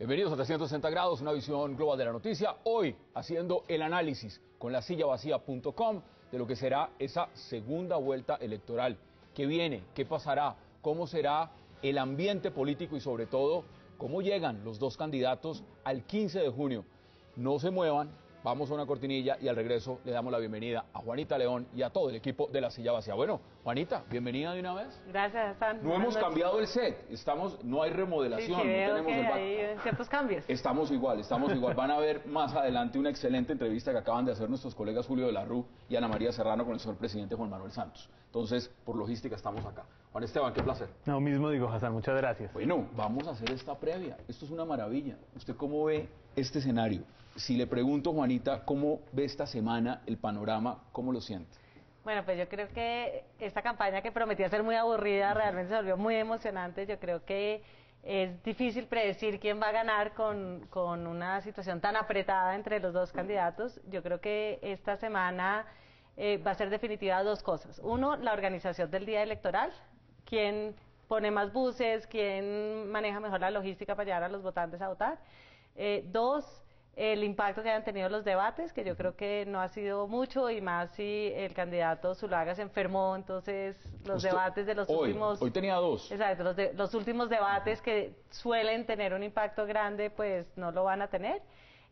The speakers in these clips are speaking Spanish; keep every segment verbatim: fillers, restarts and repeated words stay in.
Bienvenidos a trescientos sesenta grados, una visión global de la noticia. Hoy haciendo el análisis con la silla vacía punto com de lo que será esa segunda vuelta electoral. ¿Qué viene? ¿Qué pasará? ¿Cómo será el ambiente político y sobre todo cómo llegan los dos candidatos al quince de junio? No se muevan, vamos a una cortinilla y al regreso le damos la bienvenida a Juanita León y a todo el equipo de la silla vacía. Bueno, Juanita, bienvenida de una vez. Gracias, Hassan. No hemos cambiado el set, estamos, no hay remodelación, sí, sí, no tenemos que el back. hay ciertos cambios. Estamos igual, estamos igual. Van a ver más adelante una excelente entrevista que acaban de hacer nuestros colegas Julio de la Rú y Ana María Serrano con el señor presidente Juan Manuel Santos. Entonces, por logística estamos acá. Juan Esteban, qué placer. No, mismo digo, Hassan, muchas gracias. Bueno, vamos a hacer esta previa. Esto es una maravilla. ¿Usted cómo ve este escenario? Si le pregunto, Juanita, ¿cómo ve esta semana el panorama? ¿Cómo lo siente? Bueno, pues yo creo que esta campaña que prometía ser muy aburrida realmente se volvió muy emocionante. Yo creo que es difícil predecir quién va a ganar con, con una situación tan apretada entre los dos candidatos. Yo creo que esta semana eh, va a ser definitiva dos cosas. Uno, la organización del día electoral. Quién pone más buses, quién maneja mejor la logística para llevar a los votantes a votar. Eh, dos, el impacto que hayan tenido los debates, que yo creo que no ha sido mucho, y más si el candidato Zuluaga se enfermó, entonces los Usted, debates de los hoy, últimos... Hoy tenía dos. Exacto, los, de, los últimos debates que suelen tener un impacto grande, pues no lo van a tener,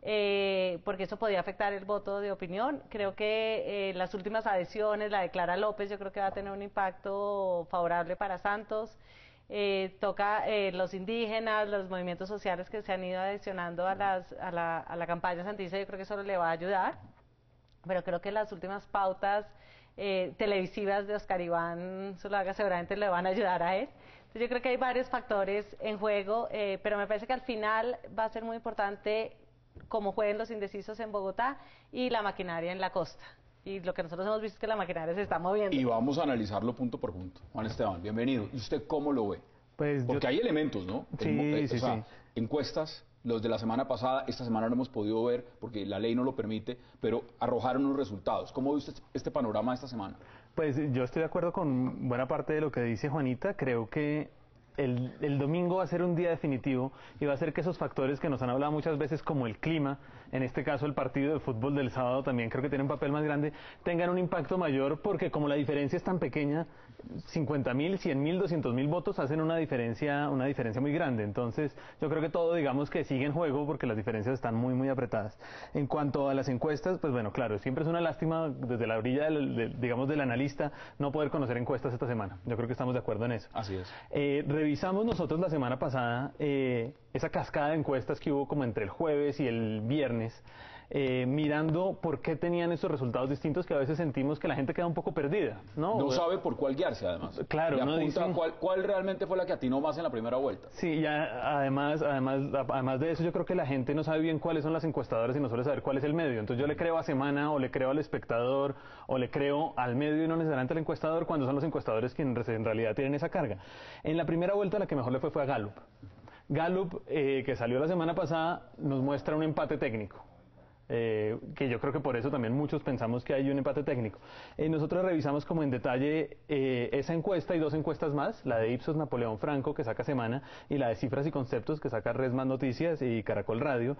eh, porque eso podía afectar el voto de opinión. Creo que eh, las últimas adhesiones, la de Clara López, yo creo que va a tener un impacto favorable para Santos. Eh, toca eh, los indígenas, los movimientos sociales que se han ido adicionando a, las, a, la, a la campaña santista, yo creo que eso le va a ayudar, pero creo que las últimas pautas eh, televisivas de Oscar Iván Zuluaga seguramente le van a ayudar a él. Entonces yo creo que hay varios factores en juego, eh, pero me parece que al final va a ser muy importante cómo jueguen los indecisos en Bogotá y la maquinaria en la costa. Y lo que nosotros hemos visto es que la maquinaria se está moviendo. Y vamos a analizarlo punto por punto. Juan Esteban, bienvenido. ¿Y usted cómo lo ve? Pues Porque yo... hay elementos, ¿no? Sí, eh, sí, o sea, sí. Encuestas, los de la semana pasada, esta semana no hemos podido ver porque la ley no lo permite, pero arrojaron unos resultados. ¿Cómo ve usted este panorama esta semana? Pues yo estoy de acuerdo con buena parte de lo que dice Juanita. Creo que El, el domingo va a ser un día definitivo y va a ser que esos factores que nos han hablado muchas veces, como el clima, en este caso el partido de fútbol del sábado también creo que tiene un papel más grande, tengan un impacto mayor, porque como la diferencia es tan pequeña, cincuenta mil, cien mil, doscientos mil votos hacen una diferencia, una diferencia muy grande. Entonces yo creo que todo, digamos, que sigue en juego porque las diferencias están muy muy apretadas. En cuanto a las encuestas, pues bueno, claro, siempre es una lástima desde la orilla del, del, digamos, del analista no poder conocer encuestas esta semana. Yo creo que estamos de acuerdo en eso. Así es. Eh, revisamos nosotros la semana pasada eh, esa cascada de encuestas que hubo como entre el jueves y el viernes, eh, mirando por qué tenían esos resultados distintos, que a veces sentimos que la gente queda un poco perdida, ¿no? No sabe por cuál guiarse, además. Claro, Le no apunta dicen... cuál, cuál realmente fue la que atinó más en la primera vuelta. Sí, ya además, además, además de eso, yo creo que la gente no sabe bien cuáles son las encuestadoras y no suele saber cuál es el medio. Entonces yo le creo a Semana, o le creo al espectador, o le creo al medio y no necesariamente al encuestador, cuando son los encuestadores quienes en realidad tienen esa carga. En la primera vuelta la que mejor le fue fue a Gallup. Gallup, eh, que salió la semana pasada, nos muestra un empate técnico. Eh, que yo creo que por eso también muchos pensamos que hay un empate técnico. Eh, nosotros revisamos como en detalle eh, esa encuesta y dos encuestas más, la de Ipsos Napoleón Franco, que saca Semana, y la de Cifras y Conceptos, que saca Resmas Noticias y Caracol Radio,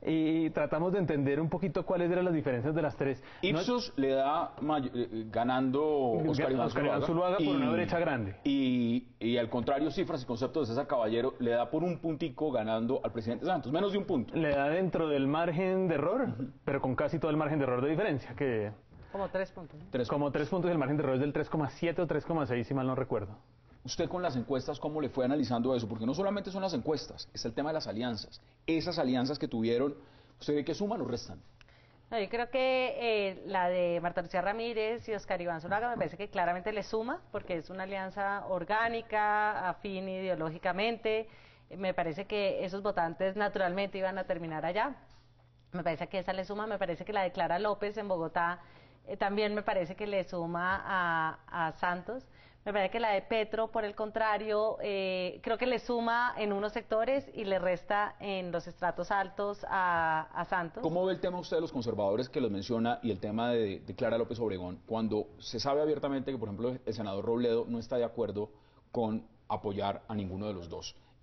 y tratamos de entender un poquito cuáles eran las diferencias de las tres. Ipsos no... le da eh, ganando Oscar Iván Zuluaga, Zuluaga por y, una brecha grande. Y, y al contrario, Cifras y Conceptos de César Caballero le da por un puntico ganando al presidente Santos, menos de un punto. Le da dentro del margen de error, pero con casi todo el margen de error de diferencia, que... Como tres puntos. Tres, como tres puntos y el margen de error es del tres coma siete o tres coma seis, si mal no recuerdo. Usted con las encuestas, ¿cómo le fue analizando eso? Porque no solamente son las encuestas, es el tema de las alianzas. Esas alianzas que tuvieron, ¿usted ve que suman o restan? No, yo creo que eh, la de Marta Lucía Ramírez y Oscar Iván Zuluaga me parece que claramente le suma, porque es una alianza orgánica, afín ideológicamente. Me parece que esos votantes naturalmente iban a terminar allá. Me parece que esa le suma. Me parece que la de Clara López en Bogotá eh, también me parece que le suma a, a Santos. Me parece que la de Petro, por el contrario, eh, creo que le suma en unos sectores y le resta en los estratos altos a, a Santos. ¿Cómo ve el tema usted de los conservadores que los menciona y el tema de, de Clara López Obregón, cuando se sabe abiertamente que, por ejemplo, el senador Robledo no está de acuerdo con apoyar a ninguno de los dos?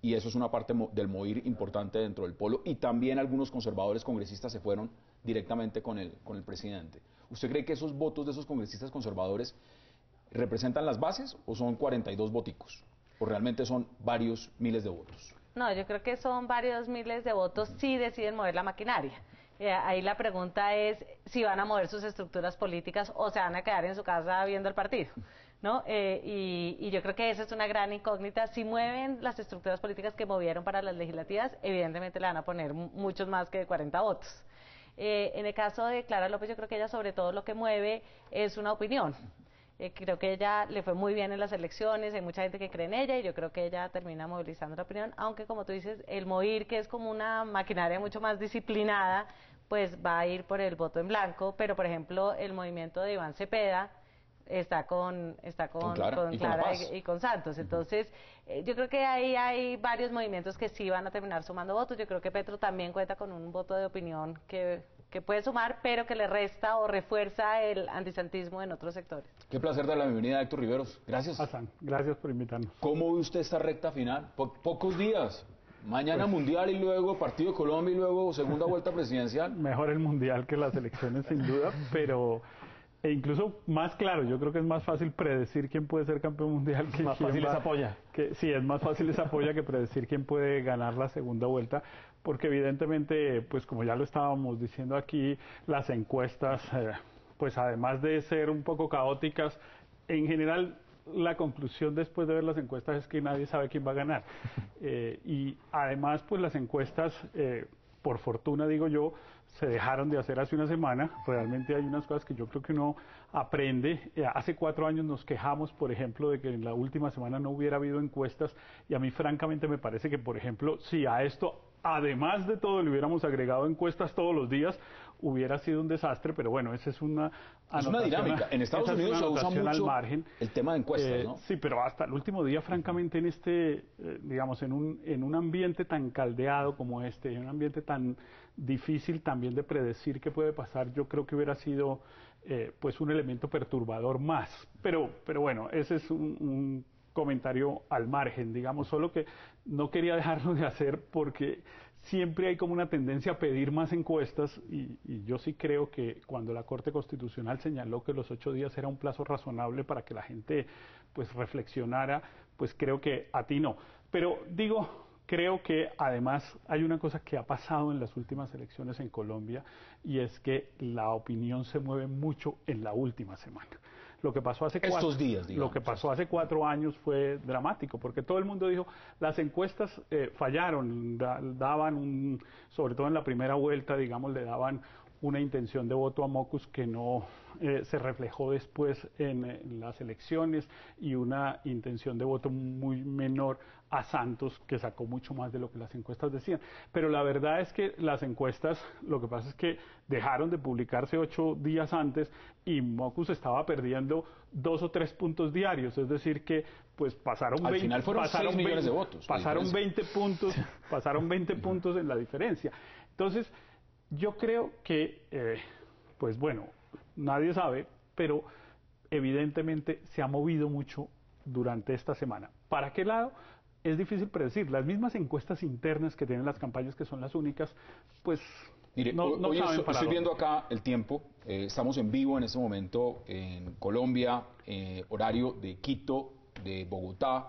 y eso es una parte mo del mover importante dentro del polo, y también algunos conservadores congresistas se fueron directamente con el, con el presidente. ¿Usted cree que esos votos de esos congresistas conservadores representan las bases o son cuarenta y dos voticos? ¿O realmente son varios miles de votos? No, yo creo que son varios miles de votos si deciden mover la maquinaria. Eh, ahí la pregunta es si van a mover sus estructuras políticas o se van a quedar en su casa viendo el partido, ¿no? Eh, y, y yo creo que esa es una gran incógnita. Si mueven las estructuras políticas que movieron para las legislativas, evidentemente le van a poner muchos más que cuarenta votos. Eh, en el caso de Clara López, yo creo que ella sobre todo lo que mueve es una opinión. Eh, creo que ella le fue muy bien en las elecciones, hay mucha gente que cree en ella y yo creo que ella termina movilizando la opinión, aunque como tú dices, el MOVIR, que es como una maquinaria mucho más disciplinada, pues va a ir por el voto en blanco, pero por ejemplo el movimiento de Iván Cepeda está con está con, con Clara, con y, Clara con y, y con Santos, entonces eh, yo creo que ahí hay varios movimientos que sí van a terminar sumando votos. Yo creo que Petro también cuenta con un voto de opinión que que puede sumar, pero que le resta o refuerza el antisantismo en otros sectores. Qué placer dar la bienvenida a Héctor Riveros. Gracias. Hassan, gracias por invitarnos. ¿Cómo ve usted esta recta final? Po pocos días. Mañana pues, Mundial y luego Partido de Colombia y luego segunda vuelta presidencial. Mejor el Mundial que las elecciones sin duda, pero e incluso más claro, yo creo que es más fácil predecir quién puede ser campeón mundial que más quién fácil va, es apoya. Que, sí, es más fácil es apoya que predecir quién puede ganar la segunda vuelta, porque evidentemente, pues como ya lo estábamos diciendo aquí, las encuestas, eh, pues además de ser un poco caóticas, en general la conclusión después de ver las encuestas es que nadie sabe quién va a ganar. Eh, y además, pues las encuestas, eh, por fortuna digo yo, se dejaron de hacer hace una semana. Realmente hay unas cosas que yo creo que uno aprende. Eh, hace cuatro años nos quejamos, por ejemplo, de que en la última semana no hubiera habido encuestas, y a mí francamente me parece que, por ejemplo, si a esto, además de todo, le hubiéramos agregado encuestas todos los días, hubiera sido un desastre, pero bueno, esa es una es una dinámica. En Estados Unidos se usa mucho margen. El tema de encuestas, eh, ¿no? Sí, pero hasta el último día, francamente, en este, eh, digamos, en un, en un ambiente tan caldeado como este, en un ambiente tan difícil también de predecir qué puede pasar, yo creo que hubiera sido eh, pues un elemento perturbador más. Pero, pero bueno, ese es un, un comentario al margen, digamos, solo que no quería dejarlo de hacer porque siempre hay como una tendencia a pedir más encuestas, y, y yo sí creo que cuando la Corte Constitucional señaló que los ocho días era un plazo razonable para que la gente pues reflexionara, pues creo que a ti no. Pero digo, creo que además hay una cosa que ha pasado en las últimas elecciones en Colombia, y es que la opinión se mueve mucho en la última semana. Lo que pasó hace cuatro, Estos días, digamos, lo que pasó hace cuatro años fue dramático, porque todo el mundo dijo, las encuestas eh, fallaron, da, daban, un, sobre todo en la primera vuelta, digamos, le daban una intención de voto a Mocus que no eh, se reflejó después en, en las elecciones, y una intención de voto muy menor a Santos, que sacó mucho más de lo que las encuestas decían. Pero la verdad es que las encuestas, lo que pasa es que dejaron de publicarse ocho días antes y Mocus estaba perdiendo dos o tres puntos diarios, es decir que pues pasaron al veinte, final fueron pasaron seis millones veinte, de votos. Pasaron veinte puntos, pasaron veinte puntos en la diferencia. Entonces, yo creo que, eh, pues bueno, nadie sabe, pero evidentemente se ha movido mucho durante esta semana. ¿Para qué lado? Es difícil predecir. Las mismas encuestas internas que tienen las campañas, que son las únicas, pues Mire, no, no hoy saben estoy, para estoy dónde. viendo acá el tiempo. Eh, estamos en vivo en este momento en Colombia, eh, horario de Quito, de Bogotá.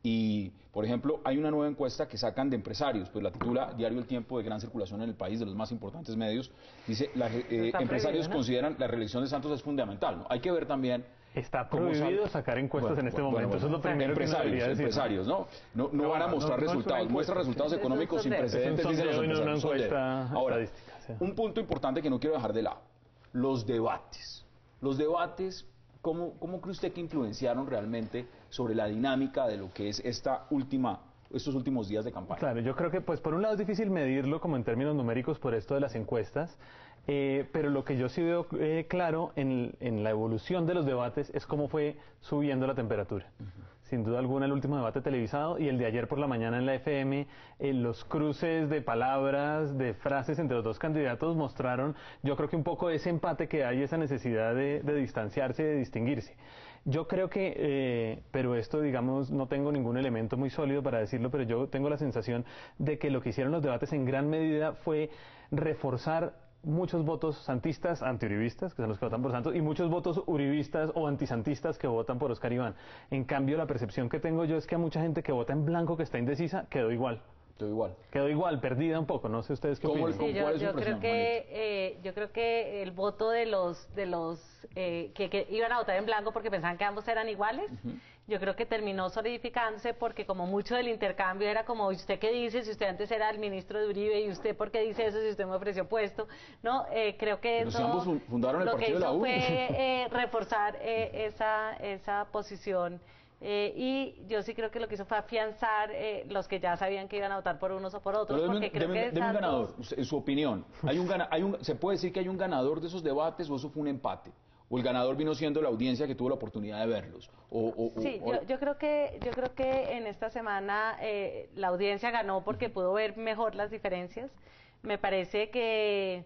Y, por ejemplo, hay una nueva encuesta que sacan de empresarios, pues la titula Diario El Tiempo, de gran circulación en el país, de los más importantes medios. Dice, la, eh, empresarios ¿no? consideran la reelección de Santos es fundamental, ¿no? Hay que ver también... Está cómo prohibido sale. sacar encuestas Bueno, en este bueno, momento. bueno, Eso es lo primero empresarios, que uno debería decir. empresarios, ¿no? No, no van a mostrar no, no es una resultados, encuesta, muestran resultados sí. económicos sin Es un precedentes, sondeo, dicen los y no una empresarios. encuesta Sondeo. Ahora, estadística, sí. un punto importante que no quiero dejar de lado, los debates. Los debates, ¿cómo, cómo cree usted que influenciaron realmente sobre la dinámica de lo que es esta última, estos últimos días de campaña? Claro, yo creo que pues por un lado es difícil medirlo como en términos numéricos por esto de las encuestas, eh, pero lo que yo sí veo eh, claro en, en la evolución de los debates es cómo fue subiendo la temperatura. Uh-huh. Sin duda alguna el último debate televisado y el de ayer por la mañana en la F M, eh, los cruces de palabras, de frases entre los dos candidatos mostraron, yo creo que un poco ese empate que hay, esa necesidad de, de distanciarse y de distinguirse. Yo creo que, eh, pero esto, digamos, no tengo ningún elemento muy sólido para decirlo, pero yo tengo la sensación de que lo que hicieron los debates en gran medida fue reforzar muchos votos santistas, antiuribistas, que son los que votan por Santos, y muchos votos uribistas o antisantistas que votan por Oscar Iván. En cambio, la percepción que tengo yo es que a mucha gente que vota en blanco, que está indecisa, quedó igual. Quedó igual. Quedó igual, perdida un poco. No sé ustedes qué opinan. Sí, yo, yo creo que eh, yo creo que el voto de los de los eh, que, que iban a votar en blanco porque pensaban que ambos eran iguales, uh-huh. yo creo que terminó solidificándose porque como mucho del intercambio era como ¿usted qué dice? Si usted antes era el ministro de Uribe y usted por qué dice eso si usted me ofreció puesto, no eh, creo que Pero eso, si ambos fundaron el lo partido que hizo de la U. fue eh, reforzar eh, esa esa posición. Eh, y yo sí creo que lo que hizo fue afianzar eh, los que ya sabían que iban a votar por unos o por otros. Pero porque deme, creo deme, que deme un Santos... ganador, en su opinión. ¿Hay un, gana, hay un, ¿Se puede decir que hay un ganador de esos debates o eso fue un empate? ¿O el ganador vino siendo la audiencia que tuvo la oportunidad de verlos? O, o, sí, o, yo, yo, creo que, yo creo que en esta semana eh, la audiencia ganó porque pudo ver mejor las diferencias. Me parece que...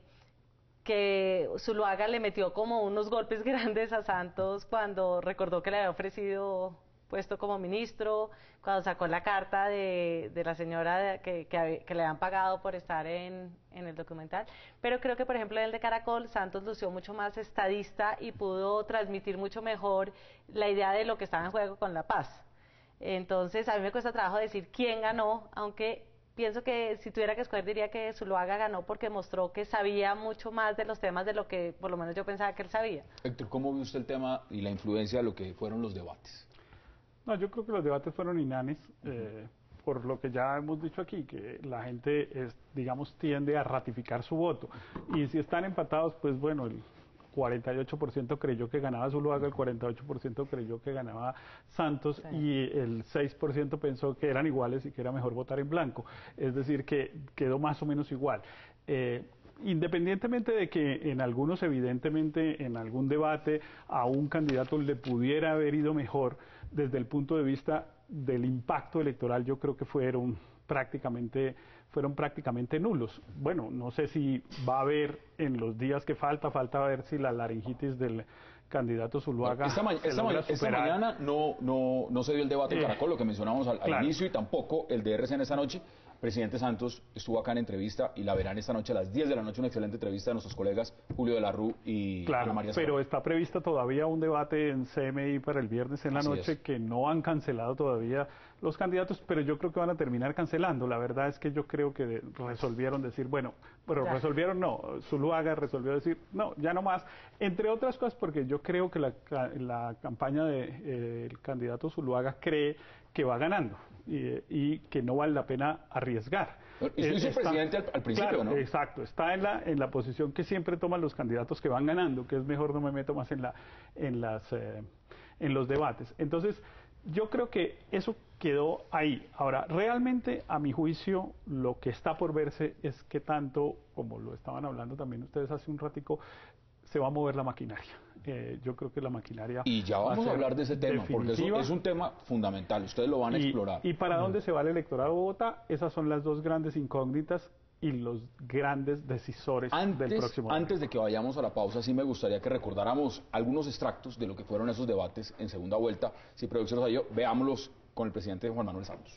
que Zuluaga le metió como unos golpes grandes a Santos cuando recordó que le había ofrecido puesto como ministro, cuando sacó la carta de, de la señora que, que, que le habían pagado por estar en, en el documental. Pero creo que, por ejemplo, en el de Caracol, Santos lució mucho más estadista y pudo transmitir mucho mejor la idea de lo que estaba en juego con la paz. Entonces, a mí me cuesta trabajo decir quién ganó, aunque pienso que si tuviera que escoger diría que Zuluaga ganó porque mostró que sabía mucho más de los temas de lo que por lo menos yo pensaba que él sabía. Héctor, ¿cómo vio usted el tema y la influencia de lo que fueron los debates? No, yo creo que los debates fueron inanes, eh, por lo que ya hemos dicho aquí, que la gente, es, digamos, tiende a ratificar su voto. Y si están empatados, pues bueno, el cuarenta y ocho por ciento creyó que ganaba Zuluaga, el cuarenta y ocho por ciento creyó que ganaba Santos sí. y el seis por ciento pensó que eran iguales y que era mejor votar en blanco. Es decir, que quedó más o menos igual. Eh, Independientemente de que en algunos, evidentemente, en algún debate a un candidato le pudiera haber ido mejor, desde el punto de vista del impacto electoral, yo creo que fueron prácticamente, fueron prácticamente nulos. Bueno, no sé si va a haber en los días que falta, falta ver si la laringitis del candidato Zuluaga... Esta, ma esta, ma esta mañana no, no, no se dio el debate en eh, Caracol, lo que mencionamos al, claro. al inicio, y tampoco el de R C N esta noche. Presidente Santos estuvo acá en entrevista y la verán esta noche a las diez de la noche, una excelente entrevista de nuestros colegas Julio de la Rú y claro, Ana María pero Escobar. Está prevista todavía un debate en C M I para el viernes en la Así noche es. Que no han cancelado todavía los candidatos, pero yo creo que van a terminar cancelando. La verdad es que yo creo que de, resolvieron decir, bueno, pero ya. resolvieron no, Zuluaga resolvió decir, no, ya no más, entre otras cosas porque yo creo que la, la campaña del de, eh, candidato Zuluaga cree que va ganando y, y que no vale la pena arriesgar. Eso hizo el presidente al, al principio, claro, ¿no? Exacto, está en la, en la posición que siempre toman los candidatos que van ganando, que es mejor no me meto más en, la, en, las, eh, en los debates. Entonces, yo creo que eso quedó ahí. Ahora, realmente, a mi juicio, lo que está por verse es que tanto, como lo estaban hablando también ustedes hace un ratico, se va a mover la maquinaria. Eh, yo creo que la maquinaria... Y ya vamos a, a hablar de ese tema, definitiva. Porque eso es un tema fundamental, ustedes lo van a y, explorar. ¿Y para mm. dónde se va el electorado de Bogotá? Esas son las dos grandes incógnitas y los grandes decisores antes, del próximo año. Antes de que vayamos a la pausa, sí me gustaría que recordáramos algunos extractos de lo que fueron esos debates en segunda vuelta. Si producción los ayudó, veámoslos con el presidente Juan Manuel Santos.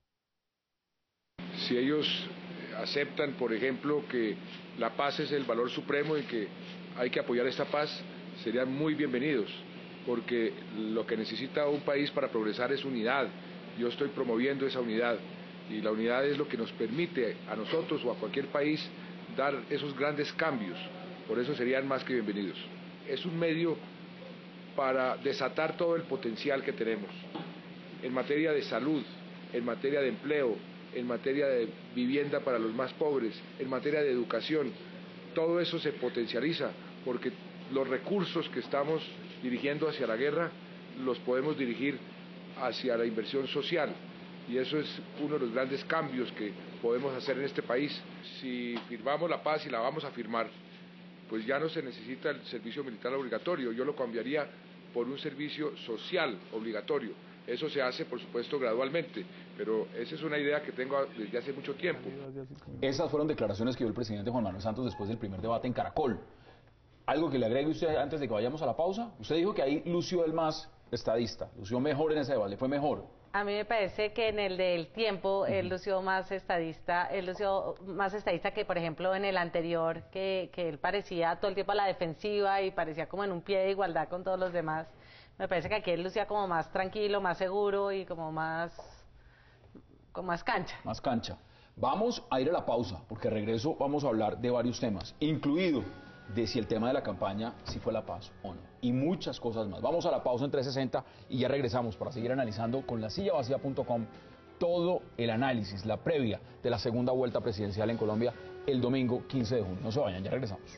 Si ellos aceptan, por ejemplo, que la paz es el valor supremo y que hay que apoyar esta paz, serían muy bienvenidos, porque lo que necesita un país para progresar es unidad. Yo estoy promoviendo esa unidad y la unidad es lo que nos permite a nosotros o a cualquier país dar esos grandes cambios. Por eso serían más que bienvenidos. Es un medio para desatar todo el potencial que tenemos en materia de salud, en materia de empleo, en materia de vivienda para los más pobres, en materia de educación. Todo eso se potencializa porque los recursos que estamos dirigiendo hacia la guerra los podemos dirigir hacia la inversión social y eso es uno de los grandes cambios que podemos hacer en este país. Si firmamos la paz y la vamos a firmar, pues ya no se necesita el servicio militar obligatorio, yo lo cambiaría por un servicio social obligatorio. Eso se hace, por supuesto, gradualmente, pero esa es una idea que tengo desde hace mucho tiempo. Esas fueron declaraciones que dio el presidente Juan Manuel Santos después del primer debate en Caracol. ¿Algo que le agregue usted antes de que vayamos a la pausa? Usted dijo que ahí lució el más estadista? ¿Lució mejor en ese debate? ¿Fue mejor? A mí me parece que en el del tiempo él lució más estadista, él lució más estadista que, por ejemplo, en el anterior, que, que él parecía todo el tiempo a la defensiva y parecía como en un pie de igualdad con todos los demás. Me parece que aquí él lucía como más tranquilo, más seguro y como más, con más cancha. Más cancha. Vamos a ir a la pausa, porque regreso vamos a hablar de varios temas, incluido de si el tema de la campaña, si fue la paz o no, y muchas cosas más. Vamos a la pausa en trescientos sesenta y ya regresamos para seguir analizando con la silla vacía punto com todo el análisis, la previa de la segunda vuelta presidencial en Colombia el domingo quince de junio. No se vayan, ya regresamos.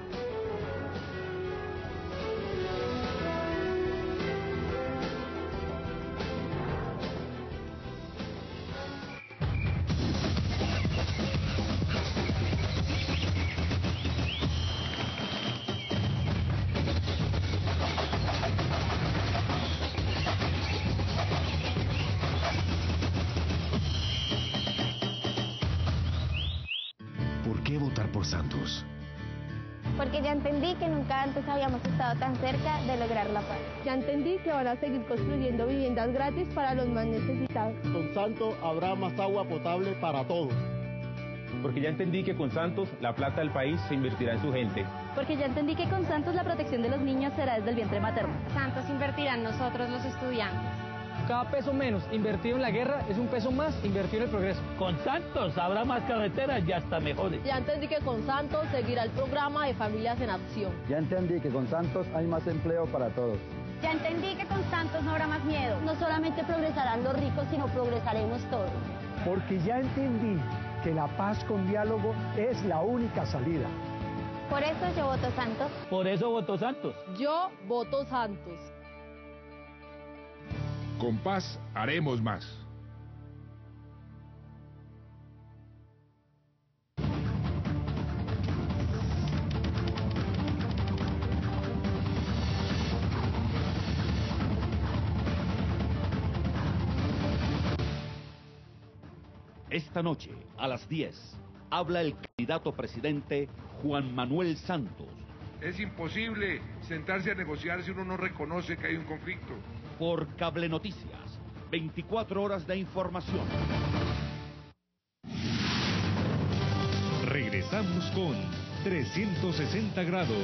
¿Por qué votar por Santos? Porque ya entendí que nunca antes habíamos estado tan cerca de lograr la paz. Ya entendí que van a seguir construyendo viviendas gratis para los más necesitados. Con Santos habrá más agua potable para todos. Porque ya entendí que con Santos la plata del país se invertirá en su gente. Porque ya entendí que con Santos la protección de los niños será desde el vientre materno. Santos invertirá en nosotros los estudiantes. Cada peso menos invertido en la guerra es un peso más invertido en el progreso. Con Santos habrá más carreteras y hasta mejores. Ya entendí que con Santos seguirá el programa de Familias en Acción. Ya entendí que con Santos hay más empleo para todos. Ya entendí que con Santos no habrá más miedo. No solamente progresarán los ricos, sino progresaremos todos. Porque ya entendí que la paz con diálogo es la única salida. Por eso yo voto Santos. Por eso voto Santos. Yo voto Santos. Con paz haremos más. Esta noche, a las diez, habla el candidato presidente Juan Manuel Santos. Es imposible sentarse a negociar si uno no reconoce que hay un conflicto. Por Cable Noticias, veinticuatro horas de información. Regresamos con trescientos sesenta grados.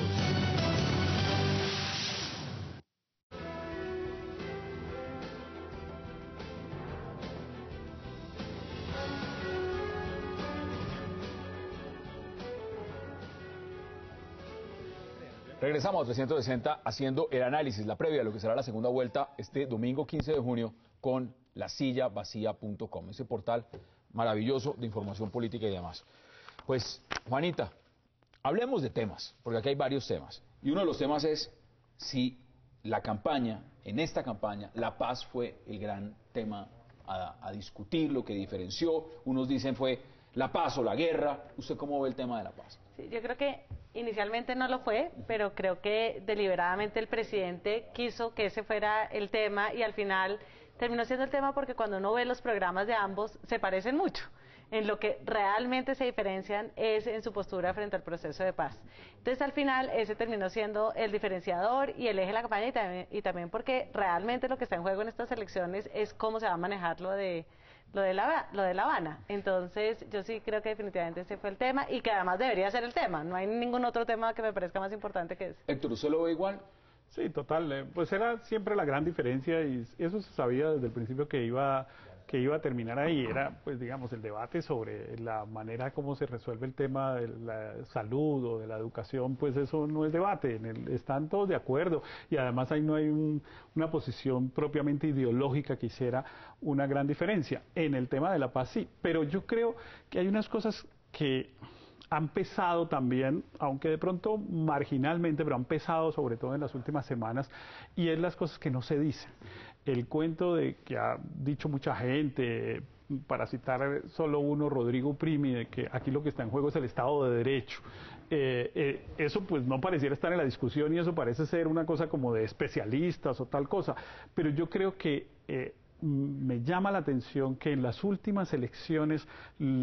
Regresamos a trescientos sesenta haciendo el análisis, la previa de lo que será la segunda vuelta este domingo quince de junio con la silla vacía punto com, ese portal maravilloso de información política y demás. Pues, Juanita, hablemos de temas, porque aquí hay varios temas. Y uno de los temas es si la campaña, en esta campaña, la paz fue el gran tema a, a discutir, lo que diferenció. Unos dicen fue la paz o la guerra. ¿Usted cómo ve el tema de la paz? Sí, yo creo que inicialmente no lo fue, pero creo que deliberadamente el presidente quiso que ese fuera el tema y al final terminó siendo el tema porque cuando uno ve los programas de ambos se parecen mucho. En lo que realmente se diferencian es en su postura frente al proceso de paz. Entonces al final ese terminó siendo el diferenciador y el eje de la campaña y también, y también porque realmente lo que está en juego en estas elecciones es cómo se va a manejar lo de Lo de, la, lo de La Habana. Entonces yo sí creo que definitivamente ese fue el tema y que además debería ser el tema. No hay ningún otro tema que me parezca más importante que ese. Héctor, ¿usted lo ve igual? Sí, total. Eh, pues era siempre la gran diferencia y eso se sabía desde el principio que iba que iba a terminar ahí. Era, pues digamos, el debate sobre la manera como se resuelve el tema de la salud o de la educación, pues eso no es debate. En el, están todos de acuerdo y además ahí no hay un, una posición propiamente ideológica que hiciera una gran diferencia. En el tema de la paz sí, pero yo creo que hay unas cosas que han pesado también, aunque de pronto marginalmente, pero han pesado sobre todo en las últimas semanas, y es las cosas que no se dicen. El cuento de que ha dicho mucha gente, para citar solo uno, Rodrigo Primi, de que aquí lo que está en juego es el Estado de Derecho. Eh, eh, eso pues no pareciera estar en la discusión y eso parece ser una cosa como de especialistas o tal cosa, pero yo creo que eh, me llama la atención que en las últimas elecciones lo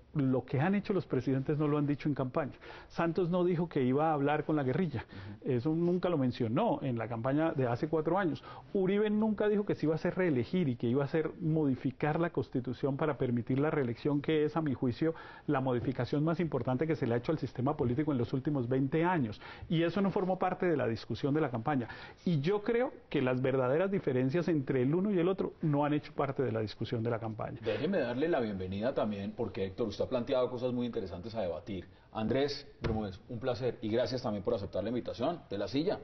lo que han hecho los presidentes no lo han dicho en campaña. Santos no dijo que iba a hablar con la guerrilla, uh-huh. Eso nunca lo mencionó en la campaña de hace cuatro años. Uribe nunca dijo que se iba a hacer reelegir y que iba a hacer modificar la Constitución para permitir la reelección, que es, a mi juicio, la modificación más importante que se le ha hecho al sistema político en los últimos veinte años. Y eso no formó parte de la discusión de la campaña. Y yo creo que las verdaderas diferencias entre el uno y el otro no han hecho parte de la discusión de la campaña. Déjeme darle la bienvenida también, porque Héctor, usted ha planteado cosas muy interesantes a debatir. Andrés Bermúdez, un placer y gracias también por aceptar la invitación de la silla.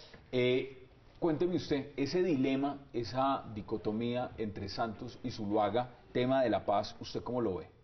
Eh, cuénteme usted, ese dilema, esa dicotomía entre Santos y Zuluaga, tema de la paz, ¿usted cómo lo ve?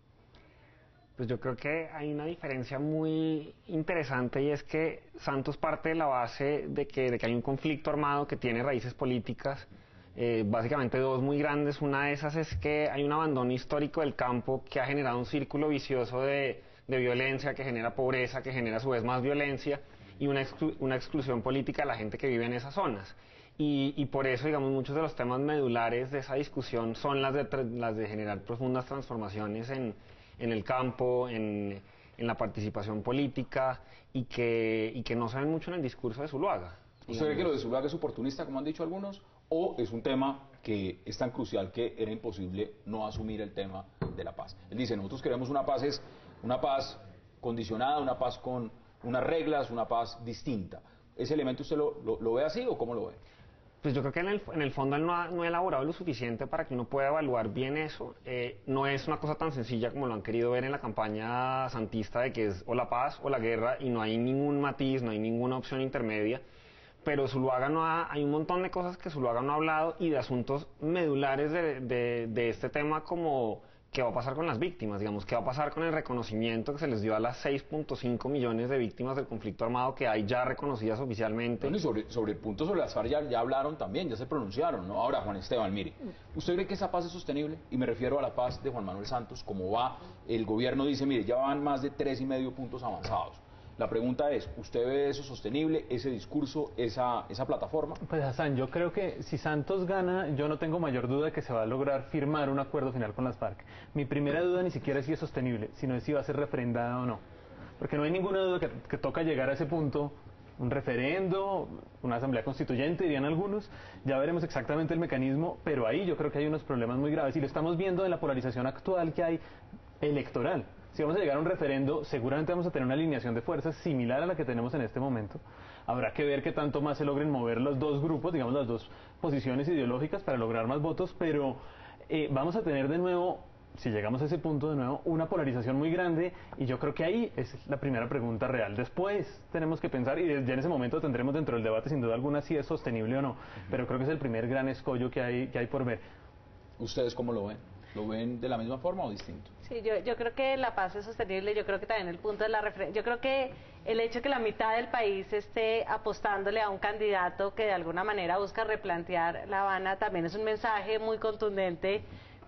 Pues yo creo que hay una diferencia muy interesante, y es que Santos parte de la base de que, de que hay un conflicto armado que tiene raíces políticas. Eh, básicamente dos muy grandes. Una de esas es que hay un abandono histórico del campo que ha generado un círculo vicioso de, de violencia, que genera pobreza, que genera a su vez más violencia, y una, exclu una exclusión política de la gente que vive en esas zonas. Y, y por eso, digamos, muchos de los temas medulares de esa discusión son las de, las de generar profundas transformaciones en, en el campo, en, en la participación política, y que, y que no se ven mucho en el discurso de Zuluaga. ¿Usted cree que lo de Zuluaga es oportunista, como han dicho algunos, o es un tema que es tan crucial que era imposible no asumir el tema de la paz? Él dice, nosotros queremos una paz, es una paz condicionada, una paz con unas reglas, una paz distinta. ¿Ese elemento usted lo, lo, lo ve así o cómo lo ve? Pues yo creo que en el, en el fondo él no ha, no ha elaborado lo suficiente para que uno pueda evaluar bien eso. Eh, no es una cosa tan sencilla como lo han querido ver en la campaña santista, de que es o la paz o la guerra, y no hay ningún matiz, no hay ninguna opción intermedia. Pero Zuluaga no ha, hay un montón de cosas que Zuluaga no ha hablado, y de asuntos medulares de, de, de este tema, como qué va a pasar con las víctimas, digamos, qué va a pasar con el reconocimiento que se les dio a las seis punto cinco millones de víctimas del conflicto armado que hay ya reconocidas oficialmente. Bueno, y sobre, sobre el punto sobre las FARC ya, ya hablaron también, ya se pronunciaron, ¿no? Ahora, Juan Esteban, mire, ¿usted cree que esa paz es sostenible? Y me refiero a la paz de Juan Manuel Santos, como va, el gobierno dice, mire, ya van más de tres y medio puntos avanzados. La pregunta es, ¿usted ve eso sostenible, ese discurso, esa, esa plataforma? Pues Hassan, yo creo que si Santos gana, yo no tengo mayor duda de que se va a lograr firmar un acuerdo final con las FARC. Mi primera duda ni siquiera es si es sostenible, sino es si va a ser refrendada o no. Porque no hay ninguna duda que, que toca llegar a ese punto, un referendo, una asamblea constituyente, dirían algunos, ya veremos exactamente el mecanismo, pero ahí yo creo que hay unos problemas muy graves, y lo estamos viendo en la polarización actual que hay electoral. Si vamos a llegar a un referendo, seguramente vamos a tener una alineación de fuerzas similar a la que tenemos en este momento. Habrá que ver qué tanto más se logren mover los dos grupos, digamos las dos posiciones ideológicas, para lograr más votos, pero eh, vamos a tener de nuevo, si llegamos a ese punto de nuevo, una polarización muy grande, y yo creo que ahí es la primera pregunta real. Después tenemos que pensar, y ya en ese momento tendremos dentro del debate sin duda alguna si es sostenible o no, pero creo que es el primer gran escollo que hay, que hay por ver. ¿Ustedes cómo lo ven? ¿Lo ven de la misma forma o distinto? Sí, yo, yo creo que la paz es sostenible. Yo creo que también el punto de la referencia, yo creo que el hecho de que la mitad del país esté apostándole a un candidato que de alguna manera busca replantear La Habana también es un mensaje muy contundente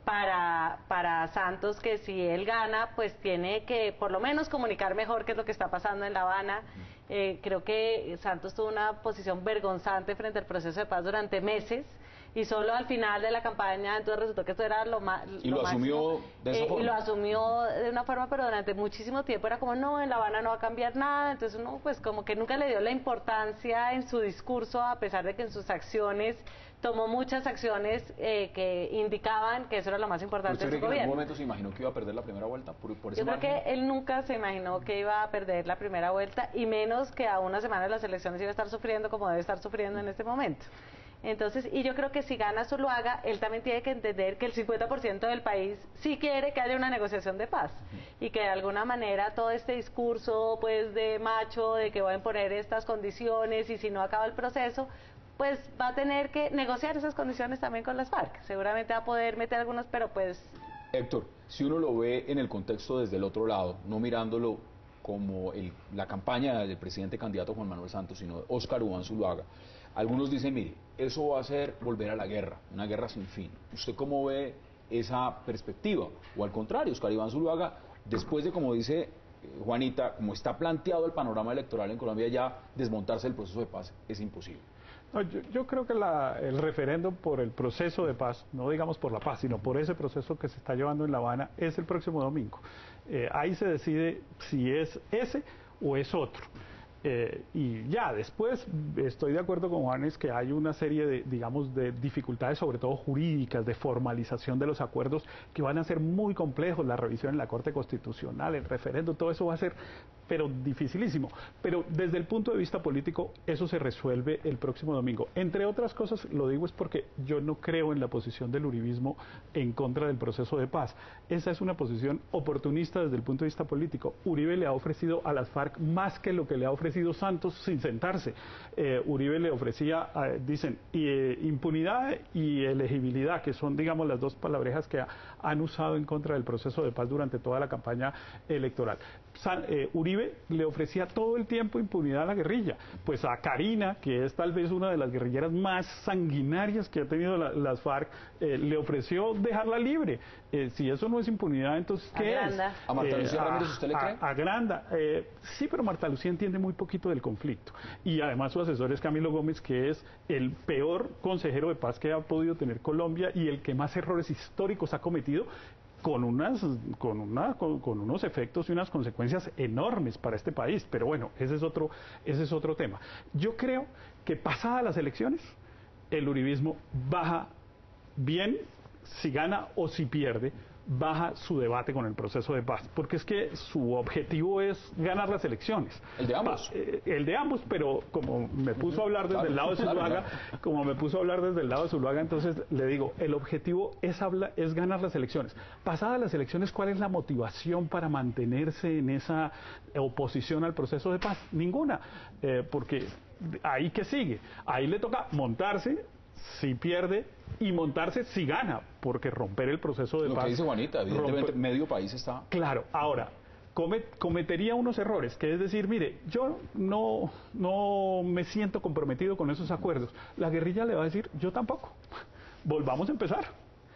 para, para Santos, que si él gana, pues tiene que por lo menos comunicar mejor qué es lo que está pasando en La Habana. Eh, creo que Santos tuvo una posición vergonzante frente al proceso de paz durante meses, y solo al final de la campaña entonces resultó que esto era lo más y lo, lo asumió de esa eh, forma y lo asumió de una forma, pero durante muchísimo tiempo era como, no, en La Habana no va a cambiar nada. Entonces uno pues como que nunca le dio la importancia en su discurso, a pesar de que en sus acciones tomó muchas acciones eh, que indicaban que eso era lo más importante de su gobierno. ¿En algún gobierno. momento se imaginó que iba a perder la primera vuelta por, por ese Yo creo margen? que él nunca se imaginó que iba a perder la primera vuelta, y menos que a una semana de las elecciones iba a estar sufriendo como debe estar sufriendo en este momento. Entonces, y yo creo que si gana Zuluaga, él también tiene que entender que el cincuenta por ciento del país sí quiere que haya una negociación de paz, y que de alguna manera todo este discurso pues de macho, de que va a imponer estas condiciones y si no acaba el proceso, pues va a tener que negociar esas condiciones también con las FARC. Seguramente va a poder meter algunos, pero pues... Héctor, si uno lo ve en el contexto desde el otro lado, no mirándolo como el, la campaña del presidente candidato Juan Manuel Santos, sino de Óscar Iván Zuluaga, algunos dicen, mire, eso va a ser volver a la guerra, una guerra sin fin. ¿Usted cómo ve esa perspectiva? O al contrario, Óscar Iván Zuluaga, después de, como dice Juanita, como está planteado el panorama electoral en Colombia, ya desmontarse el proceso de paz es imposible. No, yo, yo creo que la, el referéndum por el proceso de paz, no digamos por la paz, sino por ese proceso que se está llevando en La Habana, es el próximo domingo. Eh, ahí se decide si es ese o es otro. Eh, y ya, después estoy de acuerdo con Juanes que hay una serie de, digamos, de dificultades, sobre todo jurídicas, de formalización de los acuerdos, que van a ser muy complejos, la revisión en la Corte Constitucional, el referéndum, todo eso va a ser, pero dificilísimo. Pero desde el punto de vista político, eso se resuelve el próximo domingo. Entre otras cosas, lo digo es porque yo no creo en la posición del uribismo en contra del proceso de paz. Esa es una posición oportunista desde el punto de vista político. Uribe le ha ofrecido a las FARC más que lo que le ha ofrecido Santos sin sentarse. Eh, Uribe le ofrecía, eh, dicen, eh, impunidad y elegibilidad, que son, digamos, las dos palabrejas que ha, han usado en contra del proceso de paz durante toda la campaña electoral. San, eh, Uribe le ofrecía todo el tiempo impunidad a la guerrilla. Pues a Karina, que es tal vez una de las guerrilleras más sanguinarias que ha tenido la, las FARC, eh, le ofreció dejarla libre. Eh, si eso no es impunidad, entonces, ¿qué es? ¿A Marta Lucía eh, Ramírez usted le cree? A, a Granda. Eh, sí, pero Marta Lucía entiende muy poquito del conflicto. Y además su asesor es Camilo Gómez, que es el peor consejero de paz que ha podido tener Colombia y el que más errores históricos ha cometido, con unas con una con, con unos efectos y unas consecuencias enormes para este país. Pero bueno, ese es otro ese es otro tema. Yo creo que pasadas las elecciones el uribismo baja bien, si gana o si pierde, baja su debate con el proceso de paz, porque es que su objetivo es ganar las elecciones. ¿El de ambos? Eh, el de ambos, pero como me puso a hablar desde claro, el lado de Zuluaga, claro, claro. como me puso a hablar desde el lado de Zuluaga, entonces le digo, el objetivo es, habla, es ganar las elecciones. Pasadas las elecciones, ¿cuál es la motivación para mantenerse en esa oposición al proceso de paz? Ninguna, eh, porque ahí que sigue, ahí le toca montarse, si pierde, y montarse si gana, porque romper el proceso de Lo paz... Lo que dice Juanita, evidentemente romper... medio país está... Claro, ahora, comet, cometería unos errores, que es decir, mire, yo no, no me siento comprometido con esos acuerdos. La guerrilla le va a decir, yo tampoco. Volvamos a empezar.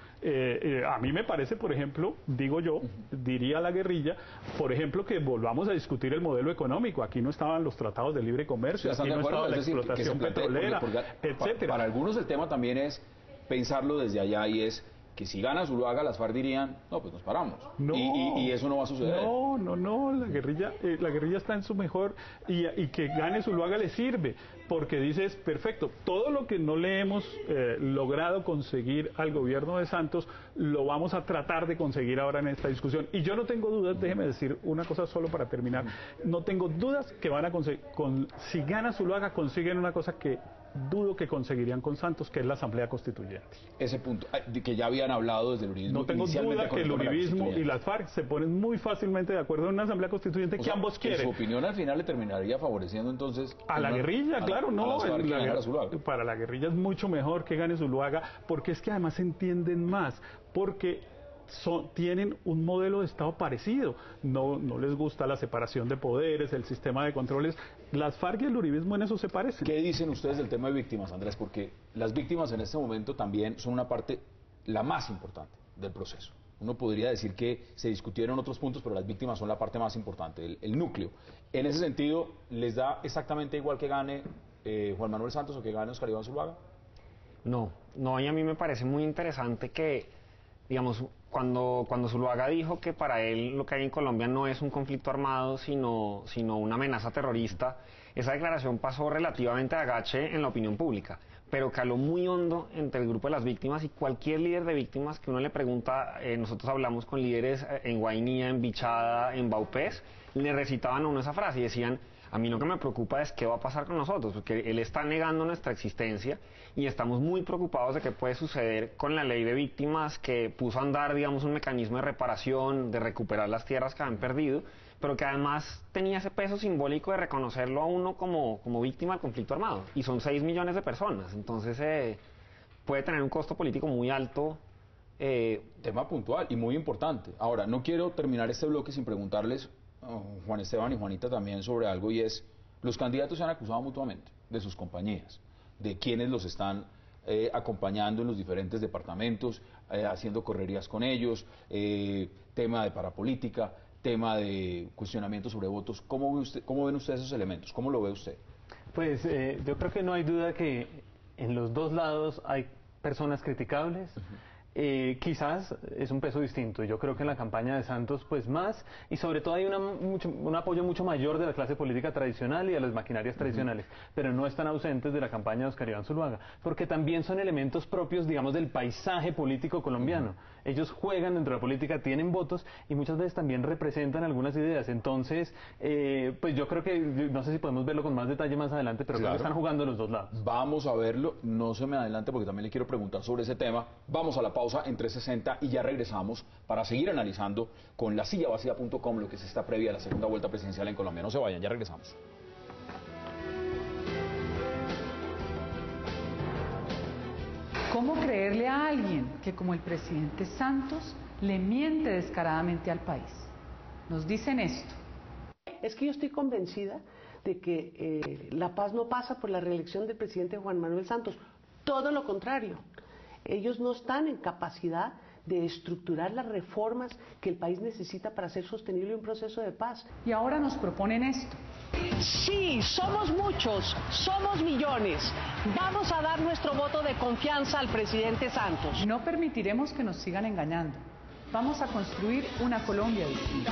Eh, eh, a mí me parece, por ejemplo, digo yo, diría la guerrilla, por ejemplo, que volvamos a discutir el modelo económico. Aquí no estaban los tratados de libre comercio, aquí no estaba la explotación petrolera, etcétera. Para algunos el tema también es pensarlo desde allá, y es que si gana Zuluaga, las FARC dirían, no, pues nos paramos. No, y, y, y eso no va a suceder. No, no, no, la guerrilla, eh, la guerrilla está en su mejor, y, y que gane Zuluaga le sirve, porque dices, perfecto, todo lo que no le hemos eh, logrado conseguir al gobierno de Santos, lo vamos a tratar de conseguir ahora en esta discusión. Y yo no tengo dudas, déjeme decir una cosa solo para terminar, no tengo dudas que van a conseguir, con, si gana Zuluaga, consiguen una cosa que dudo que conseguirían con Santos, que es la Asamblea Constituyente. Ese punto, de que ya habían hablado desde el uribismo. No tengo duda que el uribismo y las FARC se ponen muy fácilmente de acuerdo en una Asamblea Constituyente o que sea, ambos quieren. En su opinión, al final le terminaría favoreciendo entonces... A la guerrilla, a, claro, no. a la, la, para la guerrilla es mucho mejor que gane Zuluaga, porque es que además se entienden más, porque... Son, tienen un modelo de Estado parecido, no, no les gusta la separación de poderes, el sistema de controles. Las FARC y el uribismo en eso se parecen. ¿Qué dicen ustedes del tema de víctimas, Andrés? Porque las víctimas en este momento también son una parte, la más importante del proceso. Uno podría decir que se discutieron otros puntos, pero las víctimas son la parte más importante, el, el núcleo. En ese sentido, ¿les da exactamente igual que gane eh, Juan Manuel Santos o que gane Oscar Iván Zuluaga? No, no, y a mí me parece muy interesante que, digamos, cuando, cuando Zuluaga dijo que para él lo que hay en Colombia no es un conflicto armado, sino, sino una amenaza terrorista, esa declaración pasó relativamente a agache en la opinión pública, pero caló muy hondo entre el grupo de las víctimas, y cualquier líder de víctimas que uno le pregunta, eh, nosotros hablamos con líderes en Guainía, en Bichada, en Baupés, le recitaban a uno esa frase y decían, a mí lo que me preocupa es qué va a pasar con nosotros, porque él está negando nuestra existencia y estamos muy preocupados de qué puede suceder con la ley de víctimas, que puso a andar, digamos, un mecanismo de reparación, de recuperar las tierras que han perdido, pero que además tenía ese peso simbólico de reconocerlo a uno como, como víctima del conflicto armado. Y son seis millones de personas, entonces eh, puede tener un costo político muy alto. Eh, Tema puntual y muy importante. Ahora, no quiero terminar este bloque sin preguntarles, oh, Juan Esteban y Juanita, también sobre algo, y es, los candidatos se han acusado mutuamente de sus compañías, de quienes los están eh, acompañando en los diferentes departamentos, eh, haciendo correrías con ellos, eh, tema de parapolítica, tema de cuestionamiento sobre votos. ¿Cómo ve usted, cómo ven ustedes esos elementos? ¿Cómo lo ve usted? Pues eh, yo creo que no hay duda que en los dos lados hay personas criticables. Uh-huh. Eh, quizás es un peso distinto. Yo creo que en la campaña de Santos, pues más, y sobre todo hay una, mucho, un apoyo mucho mayor de la clase política tradicional y de las maquinarias tradicionales, uh-huh. pero no están ausentes de la campaña de Oscar Iván Zuluaga, porque también son elementos propios, digamos, del paisaje político colombiano. Uh-huh. Ellos juegan dentro de la política, tienen votos y muchas veces también representan algunas ideas. Entonces, eh, pues yo creo que, no sé si podemos verlo con más detalle más adelante, pero claro, creo que están jugando los dos lados. Vamos a verlo, no se me adelante porque también le quiero preguntar sobre ese tema. Vamos a la pausa en trescientos sesenta y ya regresamos para seguir analizando con la silla vacía punto com lo que es esta previa a la segunda vuelta presidencial en Colombia. No se vayan, ya regresamos. ¿Cómo creerle a alguien que, como el presidente Santos, le miente descaradamente al país? Nos dicen esto. Es que yo estoy convencida de que eh, la paz no pasa por la reelección del presidente Juan Manuel Santos. Todo lo contrario. Ellos no están en capacidad de estructurar las reformas que el país necesita para hacer sostenible un proceso de paz. Y ahora nos proponen esto. Sí, somos muchos, somos millones. Vamos a dar nuestro voto de confianza al presidente Santos. No permitiremos que nos sigan engañando. Vamos a construir una Colombia distinta.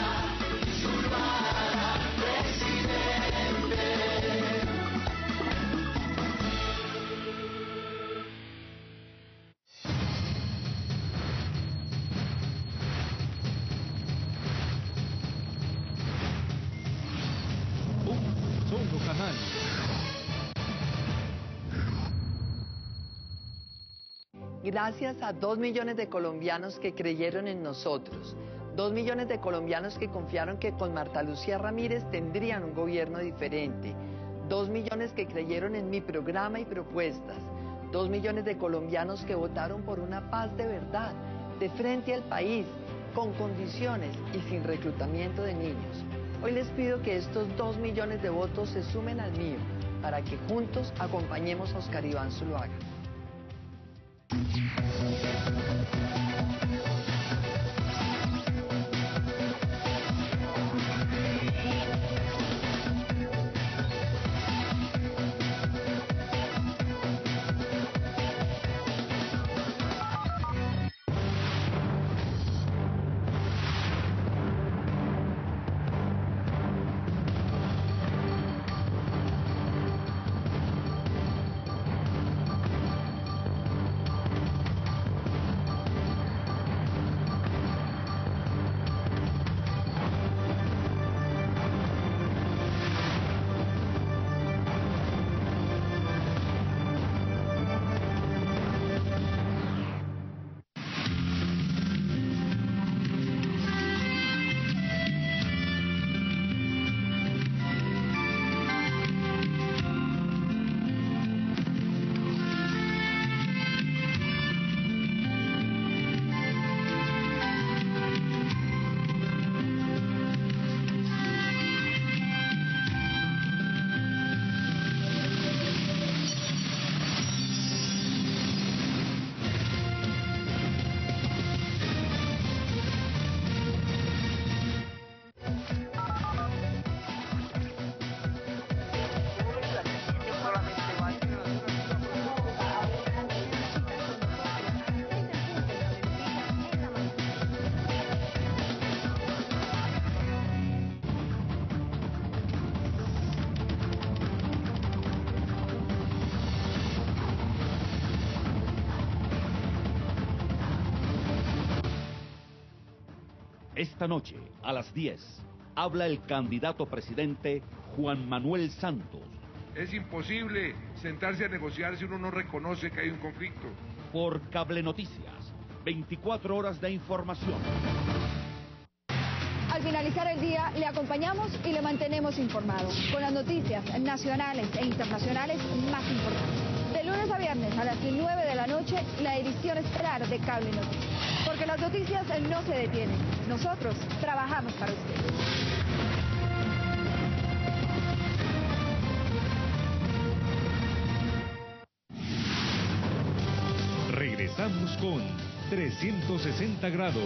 Gracias a dos millones de colombianos que creyeron en nosotros, dos millones de colombianos que confiaron que con Marta Lucía Ramírez tendrían un gobierno diferente, dos millones que creyeron en mi programa y propuestas, dos millones de colombianos que votaron por una paz de verdad, de frente al país, con condiciones y sin reclutamiento de niños. Hoy les pido que estos dos millones de votos se sumen al mío, para que juntos acompañemos a Oscar Iván Zuluaga. Esta noche, a las diez, habla el candidato presidente Juan Manuel Santos. Es imposible sentarse a negociar si uno no reconoce que hay un conflicto. Por Cable Noticias, veinticuatro horas de información. Al finalizar el día, le acompañamos y le mantenemos informado con las noticias nacionales e internacionales más importantes. De lunes a viernes a las nueve de la noche, la edición estelar de Cable Noticias. Porque las noticias no se detienen. Nosotros trabajamos para ustedes. Regresamos con trescientos sesenta grados.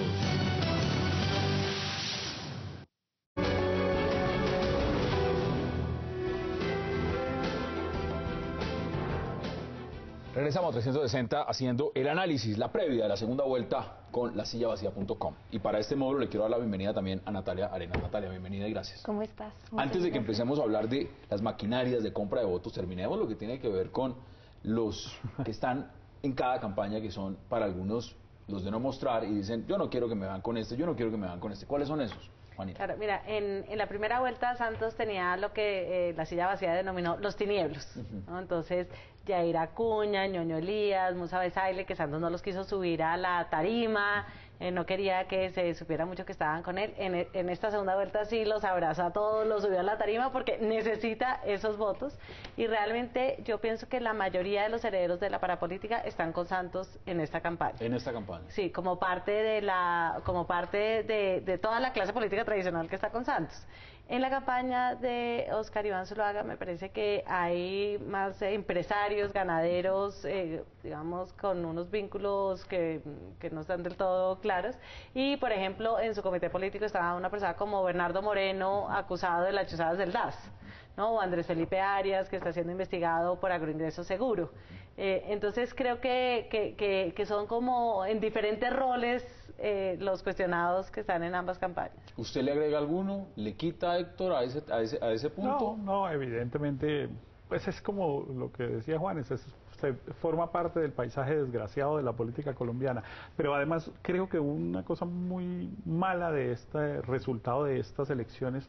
Regresamos a trescientos sesenta haciendo el análisis, la previa de la segunda vuelta con la silla vacía punto com. Y para este módulo le quiero dar la bienvenida también a Natalia Arenas. Natalia, bienvenida y gracias. ¿Cómo estás? Muchas Antes de que gracias. empecemos a hablar de las maquinarias de compra de votos, terminemos lo que tiene que ver con los que están en cada campaña, que son para algunos los de no mostrar y dicen, yo no quiero que me vean con este, yo no quiero que me vean con este. ¿Cuáles son esos, Juanita? Claro, mira, en, en la primera vuelta Santos tenía lo que eh, la silla vacía denominó los tinieblos, ¿no? Entonces, Yair Acuña, Ñoño Elías, Musa Besaile, que Santos no los quiso subir a la tarima, eh, no quería que se supiera mucho que estaban con él. En, en esta segunda vuelta sí los abrazó a todos, los subió a la tarima porque necesita esos votos. Y realmente yo pienso que la mayoría de los herederos de la parapolítica están con Santos en esta campaña. En esta campaña. Sí, como parte de la, como parte de, de toda la clase política tradicional que está con Santos. En la campaña de Óscar Iván Zuluaga me parece que hay más eh, empresarios, ganaderos, eh, digamos, con unos vínculos que, que no están del todo claros. Y, por ejemplo, en su comité político estaba una persona como Bernardo Moreno, acusado de las chuzadas del D A S, ¿no? O Andrés Felipe Arias, que está siendo investigado por agroingreso seguro. Eh, entonces creo que, que, que, que son como en diferentes roles eh, los cuestionados que están en ambas campañas. ¿Usted le agrega alguno? ¿Le quita, Héctor, a ese, a ese, a ese punto? No, no, evidentemente, pues es como lo que decía Juanes, es, se forma parte del paisaje desgraciado de la política colombiana. Pero además creo que una cosa muy mala de este resultado de estas elecciones,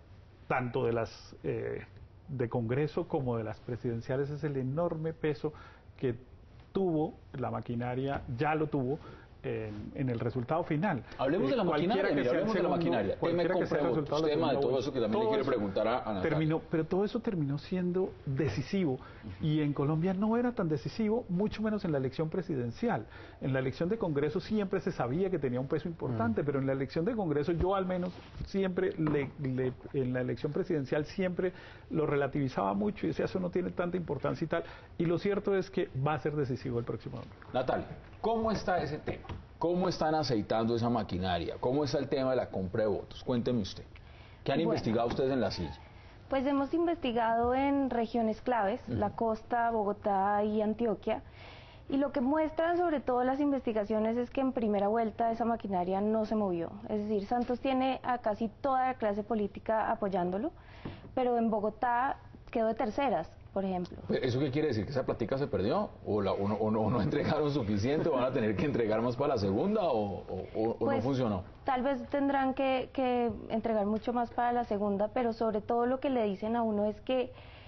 tanto de las eh, de Congreso como de las presidenciales, es el enorme peso que tuvo la maquinaria, ya lo tuvo, en, en el resultado final. Hablemos eh, de la maquinaria, mira, hablemos de la maquinaria. Tema de compra de votos, tema de todo eso que también le quiero preguntar a, a Natalia. Terminó, pero todo eso terminó siendo decisivo, uh-huh. Y en Colombia no era tan decisivo, mucho menos en la elección presidencial. En la elección de Congreso siempre se sabía que tenía un peso importante, uh-huh. Pero en la elección de Congreso yo al menos siempre, le, le, en la elección presidencial siempre lo relativizaba mucho y decía, eso no tiene tanta importancia y tal. Y lo cierto es que va a ser decisivo el próximo domingo. Natalia, ¿cómo está ese tema? ¿Cómo están aceitando esa maquinaria? ¿Cómo está el tema de la compra de votos? Cuénteme usted. ¿Qué han bueno, investigado ustedes en la silla? Pues hemos investigado en regiones claves, uh-huh. La costa, Bogotá y Antioquia. Y lo que muestran sobre todo las investigaciones es que en primera vuelta esa maquinaria no se movió. Es decir, Santos tiene a casi toda la clase política apoyándolo, pero en Bogotá quedó de terceras, por ejemplo. ¿Eso qué quiere decir? ¿Que esa plática se perdió? ¿O, la, o, no, o, no, o no entregaron suficiente? ¿O van a tener que entregar más para la segunda? ¿O, o, o pues, no funcionó? Tal vez tendrán que, que entregar mucho más para la segunda, pero sobre todo lo que le dicen a uno es que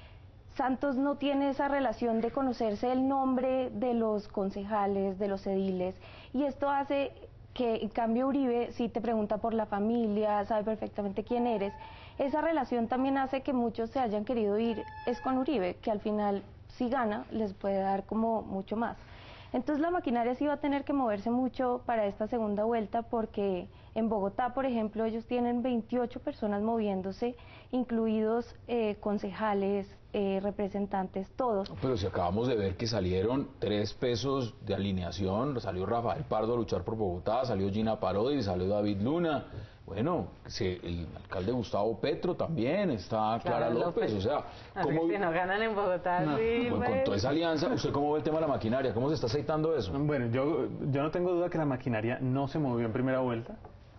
Santos no tiene esa relación de conocerse el nombre de los concejales, de los ediles, y esto hace que, en cambio, Uribe, si te pregunta por la familia, sabe perfectamente quién eres. Esa relación también hace que muchos se hayan querido ir es con Uribe, que al final, si gana, les puede dar como mucho más. Entonces la maquinaria sí va a tener que moverse mucho para esta segunda vuelta, porque en Bogotá, por ejemplo, ellos tienen veintiocho personas moviéndose, incluidos eh, concejales, eh, representantes, todos. Pero si acabamos de ver que salieron tres pesos de alineación, salió Rafael Pardo a luchar por Bogotá, salió Gina Parodi, salió David Luna. Bueno, se, el alcalde Gustavo Petro también, está Clara, Clara López, López, o sea... ¿cómo... Así que si no ganan en Bogotá, no. Sí, bueno, con toda esa alianza, ¿usted cómo ve el tema de la maquinaria? ¿Cómo se está aceitando eso? Bueno, yo, yo no tengo duda que la maquinaria no se movió en primera vuelta,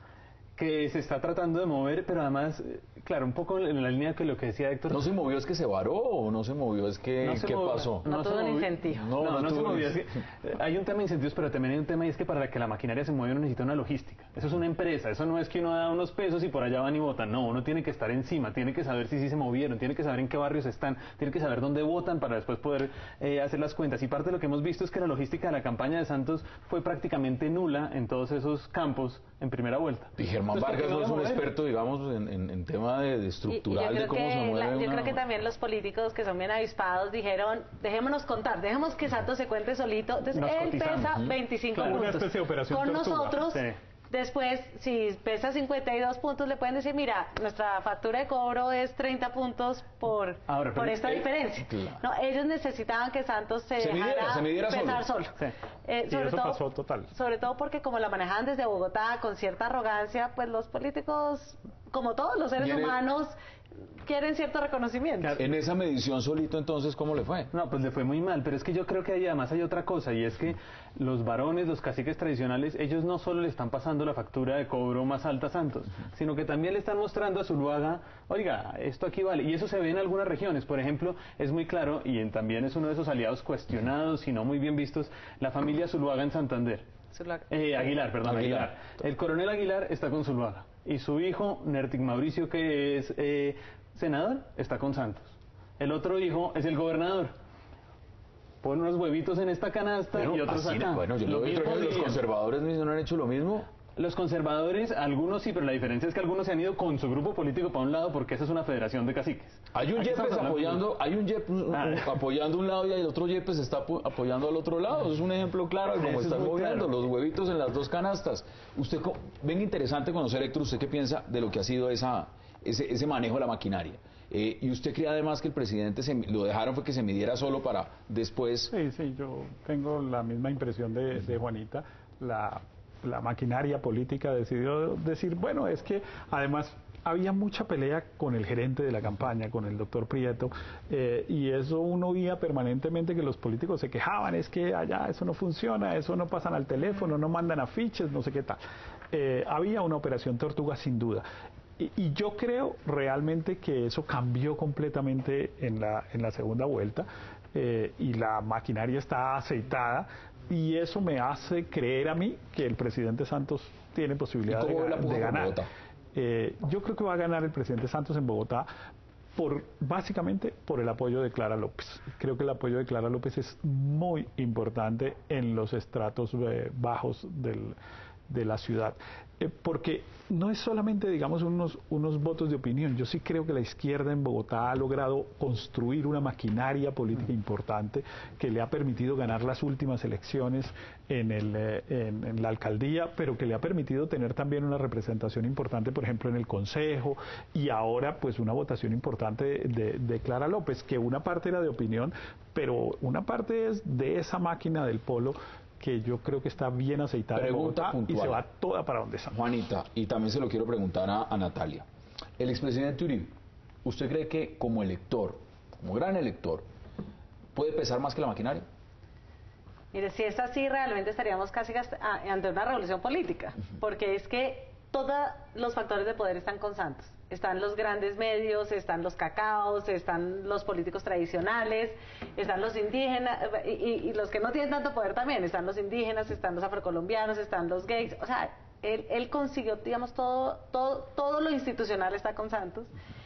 que se está tratando de mover, pero además, claro, un poco en la línea de lo que decía Héctor. ¿No se movió es que se varó o no se movió es que no qué movió, pasó? No, no tuvo un incentivo. No, no, no, no se movió. Es que hay un tema de incentivos, pero también hay un tema y es que para que la maquinaria se mueva uno necesita una logística. Eso es una empresa, eso no es que uno da unos pesos y por allá van y votan. No, uno tiene que estar encima, tiene que saber si sí se movieron, tiene que saber en qué barrios están, tiene que saber dónde votan para después poder eh, hacer las cuentas. Y parte de lo que hemos visto es que la logística de la campaña de Santos fue prácticamente nula en todos esos campos en primera vuelta. Y Germán Vargas no es un experto, digamos, en, en, en tema de, de estructural, de cómo se mueve la, Yo una... creo que también los políticos que son bien avispados dijeron, dejémonos contar, dejemos que Santos se cuente solito. Entonces Nos él cotizamos. pesa veinticinco Claro, puntos. una especie de operación Con tortuga. nosotros... Sí. Después, si pesa cincuenta y dos puntos, le pueden decir, mira, nuestra factura de cobro es treinta puntos por, Ahora, por esta eh, diferencia. Claro. No, ellos necesitaban que Santos se, se dejara midiera, se midiera pesar solo. solo. Sí. Eh, y sobre eso todo, pasó total. Sobre todo porque como la manejaban desde Bogotá con cierta arrogancia, pues los políticos, como todos los seres Viene... humanos, quieren cierto reconocimiento. En esa medición solito, entonces, ¿cómo le fue? No, pues le fue muy mal, pero es que yo creo que ahí además hay otra cosa, y es que los varones, los caciques tradicionales, ellos no solo le están pasando la factura de cobro más alta a Santos, sino que también le están mostrando a Zuluaga, oiga, esto aquí vale, y eso se ve en algunas regiones, por ejemplo, es muy claro, y en, también es uno de esos aliados cuestionados y no muy bien vistos, la familia Zuluaga en Santander. Eh, Aguilar, perdón, Aguilar. Aguilar. El coronel Aguilar está con Zuluaga. Y su hijo, Nertic Mauricio, que es eh, senador, está con Santos. El otro hijo es el gobernador. Pon unos huevitos en esta canasta pero y otros así, acá. Bueno, yo lo veo que los conservadores no han hecho lo mismo. Los conservadores, algunos sí, pero la diferencia es que algunos se han ido con su grupo político para un lado porque esa es una federación de caciques. Hay un Yepes apoyando, hay un Yepes ah. apoyando un lado y el otro Yepes está apoyando al otro lado. Eso es un ejemplo claro de cómo están moviendo claro. Los huevitos en las dos canastas. Usted, ven interesante conocer, Héctor, ¿usted qué piensa de lo que ha sido esa, ese, ese manejo de la maquinaria? Eh, y usted cree además que el presidente se, lo dejaron fue que se midiera solo para después... Sí, sí, yo tengo la misma impresión de, de Juanita. La... la maquinaria política decidió decir, bueno, es que además había mucha pelea con el gerente de la campaña, con el doctor Prieto, eh, y eso uno oía permanentemente que los políticos se quejaban, es que allá eso no funciona, eso no pasan al teléfono, no mandan afiches, no sé qué tal. Eh, había una operación Tortuga sin duda. Y, y yo creo realmente que eso cambió completamente en la, en la segunda vuelta, eh, y la maquinaria está aceitada. Y eso me hace creer a mí que el presidente Santos tiene posibilidad de, de ganar. Eh, yo creo que va a ganar el presidente Santos en Bogotá por básicamente por el apoyo de Clara López. Creo que el apoyo de Clara López es muy importante en los estratos eh, bajos del, de la ciudad. Eh, porque no es solamente, digamos, unos, unos votos de opinión. Yo sí creo que la izquierda en Bogotá ha logrado construir una maquinaria política importante que le ha permitido ganar las últimas elecciones en, el, eh, en, en la alcaldía, pero que le ha permitido tener también una representación importante, por ejemplo, en el Consejo, y ahora pues una votación importante de, de, de Clara López, que una parte era de opinión, pero una parte es de esa máquina del polo que yo creo que está bien aceitada. Pregunta en Bogotá puntual. Y se va toda para donde está. Juanita, y también se lo quiero preguntar a, a Natalia. El expresidente Uribe, ¿usted cree que como elector, como gran elector, puede pesar más que la maquinaria? Mire, si es así, realmente estaríamos casi ante una revolución política, porque es que todos los factores de poder están con Santos. Están los grandes medios, están los cacaos, están los políticos tradicionales, están los indígenas, y, y, y los que no tienen tanto poder también, están los indígenas, están los afrocolombianos, están los gays, o sea, él, él consiguió, digamos, todo, todo, todo lo institucional está con Santos.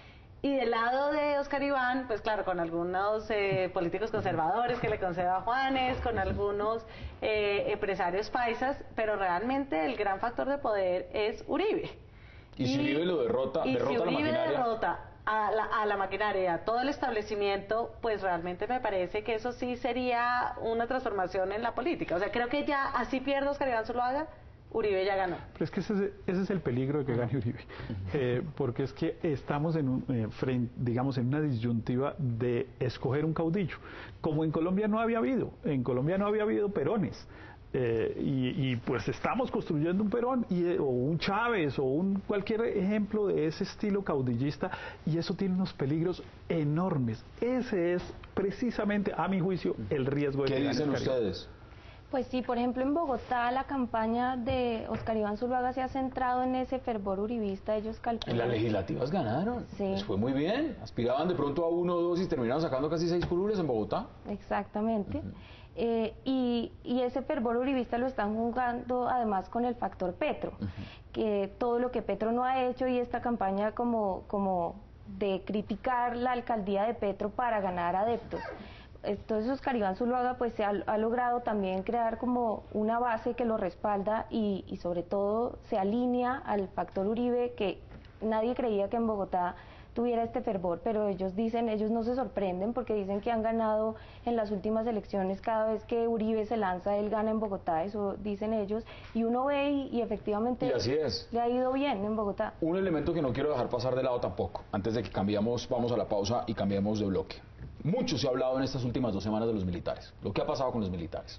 Y del lado de Oscar Iván, pues claro, con algunos eh, políticos conservadores que le conceda Juanes, con algunos eh, empresarios paisas, pero realmente el gran factor de poder es Uribe. Y si Uribe lo derrota, y derrota si Uribe la maquinaria. derrota a la, a la maquinaria, a todo el establecimiento, pues realmente me parece que eso sí sería una transformación en la política. O sea, creo que ya así pierde Oscar Iván Zuluaga, Uribe ya ganó. Pero es que ese es, ese es el peligro de que gane Uribe, eh, porque es que estamos en un, eh, frente, digamos, en una disyuntiva de escoger un caudillo, como en Colombia no había habido, en Colombia no había habido Perones. Eh, y, y pues estamos construyendo un Perón y, o un Chávez o un cualquier ejemplo de ese estilo caudillista, y eso tiene unos peligros enormes. Ese es precisamente, a mi juicio, el riesgo de ¿Qué que dicen ustedes? Pues sí, por ejemplo, en Bogotá la campaña de Oscar Iván Zuluaga se ha centrado en ese fervor uribista. Ellos calculan. En las legislativas ganaron. Sí. Les fue muy bien. Aspiraban de pronto a uno o dos y terminaron sacando casi seis curules en Bogotá. Exactamente. Uh-huh. eh, y, y ese fervor uribista lo están jugando además con el factor Petro, uh-huh. que todo lo que Petro no ha hecho, y esta campaña como, como de criticar la alcaldía de Petro para ganar adeptos. Entonces Oscar Iván Zuluaga pues se ha, ha logrado también crear como una base que lo respalda, y, y sobre todo se alinea al factor Uribe, que nadie creía que en Bogotá tuviera este fervor, pero ellos dicen, ellos no se sorprenden porque dicen que han ganado en las últimas elecciones cada vez que Uribe se lanza, él gana en Bogotá, eso dicen ellos, y uno ve y, y efectivamente y así es. Le ha ido bien en Bogotá. Un elemento que no quiero dejar pasar de lado tampoco, antes de que cambiamos, vamos a la pausa y cambiemos de bloque. Mucho se ha hablado en estas últimas dos semanas de los militares, lo que ha pasado con los militares.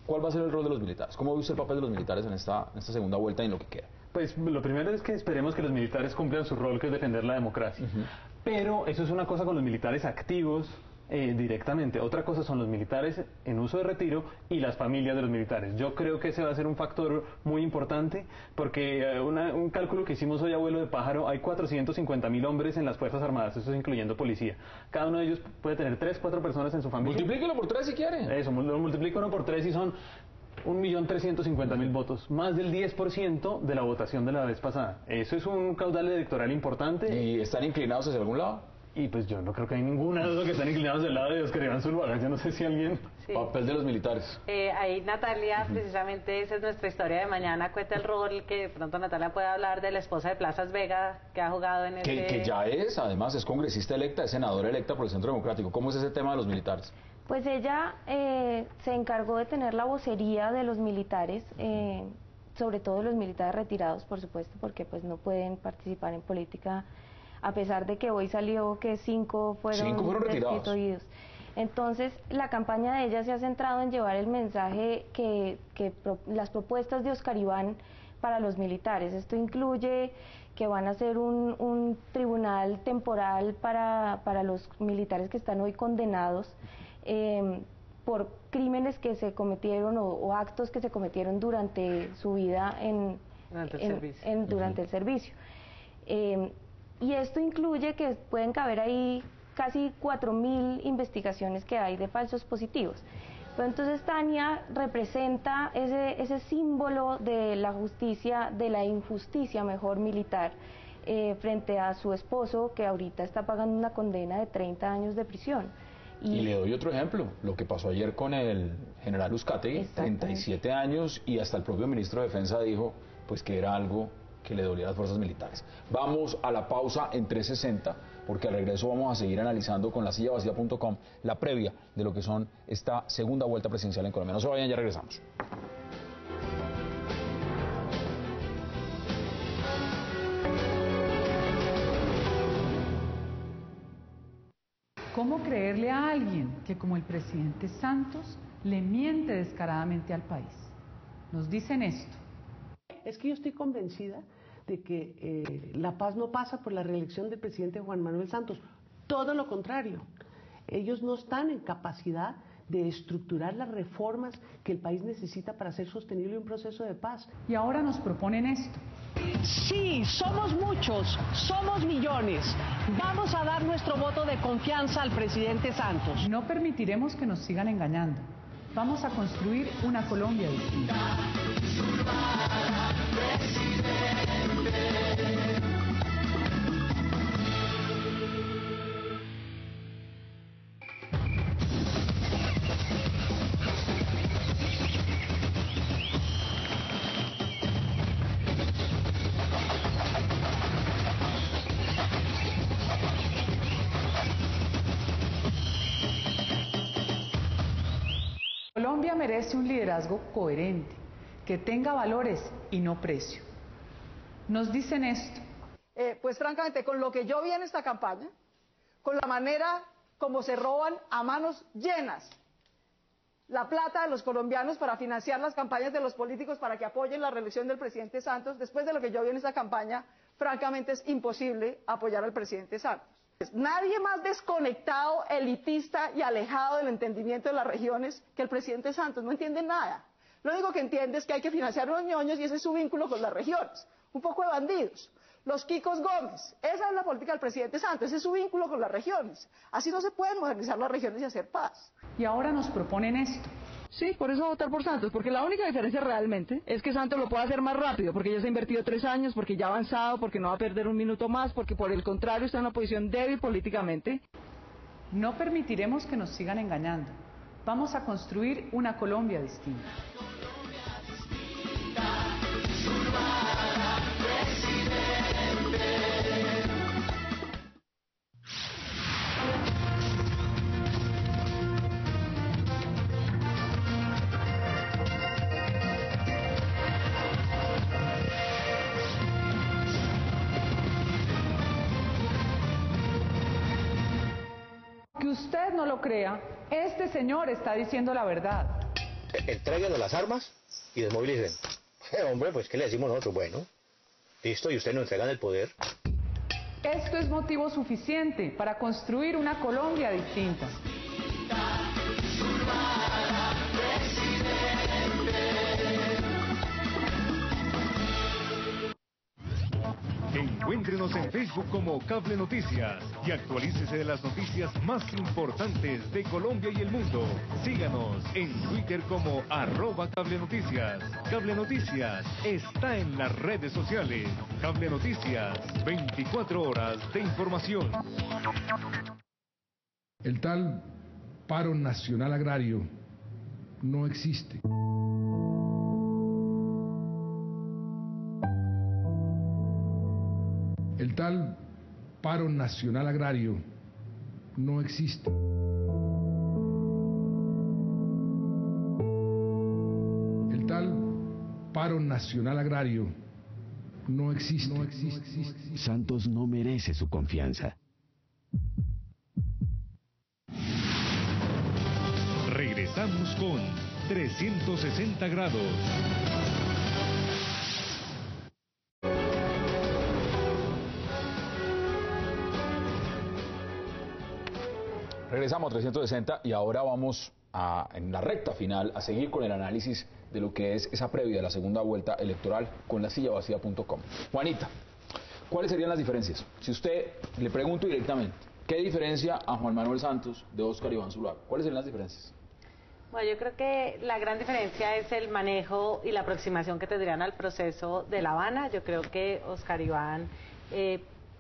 ¿Cuál va a ser el rol de los militares? ¿Cómo ve usted el papel de los militares en esta, en esta segunda vuelta y en lo que queda? Pues lo primero es que esperemos que los militares cumplan su rol, que es defender la democracia. Uh-huh. Pero eso es una cosa con los militares activos eh, directamente. Otra cosa son los militares en uso de retiro y las familias de los militares. Yo creo que ese va a ser un factor muy importante porque eh, una, un cálculo que hicimos hoy a vuelo de pájaro, hay cuatrocientos cincuenta mil hombres en las Fuerzas Armadas, eso es incluyendo policía. Cada uno de ellos puede tener tres, cuatro personas en su familia. Multiplíquelo por tres si quiere. Eso, lo multiplico uno por tres y son un millón trescientos cincuenta mil votos, más del diez por ciento de la votación de la vez pasada. Eso es un caudal electoral importante. ¿Y están inclinados hacia algún lado? Y pues yo no creo que hay ninguna duda que están inclinados del lado de Oscar Iván Zuluaga. Yo no sé si alguien... Sí. Papel de los militares. Eh, ahí Natalia, precisamente esa es nuestra historia de mañana, cuenta el rol que de pronto Natalia puede hablar de la esposa de Plazas Vega, que ha jugado en que, ese... Que ya es, además, es congresista electa, es senadora electa por el Centro Democrático. ¿Cómo es ese tema de los militares? Pues ella eh, se encargó de tener la vocería de los militares, eh, sobre todo los militares retirados, por supuesto, porque pues no pueden participar en política, a pesar de que hoy salió que cinco fueron, cinco fueron destituidos. Entonces, la campaña de ella se ha centrado en llevar el mensaje que, que pro, las propuestas de Oscar Iván para los militares. Esto incluye que van a hacer un, un tribunal temporal para, para los militares que están hoy condenados eh, por crímenes que se cometieron o, o actos que se cometieron durante su vida en, durante el en, servicio. En, durante uh-huh. el servicio. Eh, y esto incluye que pueden caber ahí casi cuatro mil investigaciones que hay de falsos positivos. Pero entonces Tania representa ese, ese símbolo de la justicia, de la injusticia mejor militar, eh, frente a su esposo que ahorita está pagando una condena de treinta años de prisión. Y, y le doy otro ejemplo, lo que pasó ayer con el general Uzcategui, treinta y siete años, y hasta el propio ministro de Defensa dijo pues que era algo que le dolía a las fuerzas militares. Vamos a la pausa en trescientos sesenta, porque al regreso vamos a seguir analizando con la silla vacía punto com la previa de lo que son esta segunda vuelta presidencial en Colombia. No se vayan, ya regresamos. ¿Cómo creerle a alguien que, como el presidente Santos, le miente descaradamente al país? Nos dicen esto. Es que yo estoy convencida de que eh, la paz no pasa por la reelección del presidente Juan Manuel Santos. Todo lo contrario. Ellos no están en capacidad de estructurar las reformas que el país necesita para hacer sostenible un proceso de paz. Y ahora nos proponen esto. Sí, somos muchos, somos millones. Vamos a dar nuestro voto de confianza al presidente Santos. No permitiremos que nos sigan engañando. Vamos a construir una Colombia distinta. Colombia merece un liderazgo coherente, que tenga valores y no precio. Nos dicen esto. Eh, pues francamente, con lo que yo vi en esta campaña, con la manera como se roban a manos llenas la plata de los colombianos para financiar las campañas de los políticos para que apoyen la reelección del presidente Santos, después de lo que yo vi en esta campaña, francamente es imposible apoyar al presidente Santos. Nadie más desconectado, elitista y alejado del entendimiento de las regiones que el presidente Santos. No entiende nada. Lo único que entiende es que hay que financiar a los ñoños y ese es su vínculo con las regiones. Un poco de bandidos. Los Kikos Gómez. Esa es la política del presidente Santos. Ese es su vínculo con las regiones. Así no se pueden modernizar las regiones y hacer paz. Y ahora nos proponen esto. Sí, por eso voy a votar por Santos, porque la única diferencia realmente es que Santos lo puede hacer más rápido, porque ya se ha invertido tres años, porque ya ha avanzado, porque no va a perder un minuto más, porque por el contrario está en una posición débil políticamente. No permitiremos que nos sigan engañando. Vamos a construir una Colombia distinta. Que usted no lo crea, este señor está diciendo la verdad. Entréguenos las armas y desmovilicen. Eh, hombre, pues ¿qué le decimos nosotros? Bueno, listo, y ustedes nos entregan el poder. Esto es motivo suficiente para construir una Colombia distinta. Encuéntrenos en Facebook como Cable Noticias y actualícese de las noticias más importantes de Colombia y el mundo. Síganos en Twitter como arroba Cable Noticias. Cable Noticias está en las redes sociales. Cable Noticias, veinticuatro horas de información. El tal paro nacional agrario no existe. El tal paro nacional agrario no existe. El tal paro nacional agrario no existe. No existe. No existe. Santos no merece su confianza. Regresamos con trescientos sesenta grados. Regresamos a trescientos sesenta y ahora vamos a, en la recta final, a seguir con el análisis de lo que es esa previa de la segunda vuelta electoral con la silla vacía punto com. Juanita, ¿cuáles serían las diferencias? Si usted le pregunto directamente, ¿qué diferencia a Juan Manuel Santos de Óscar Iván Zuluaga? ¿Cuáles serían las diferencias? Bueno, yo creo que la gran diferencia es el manejo y la aproximación que tendrían al proceso de La Habana. Yo creo que Óscar Iván eh,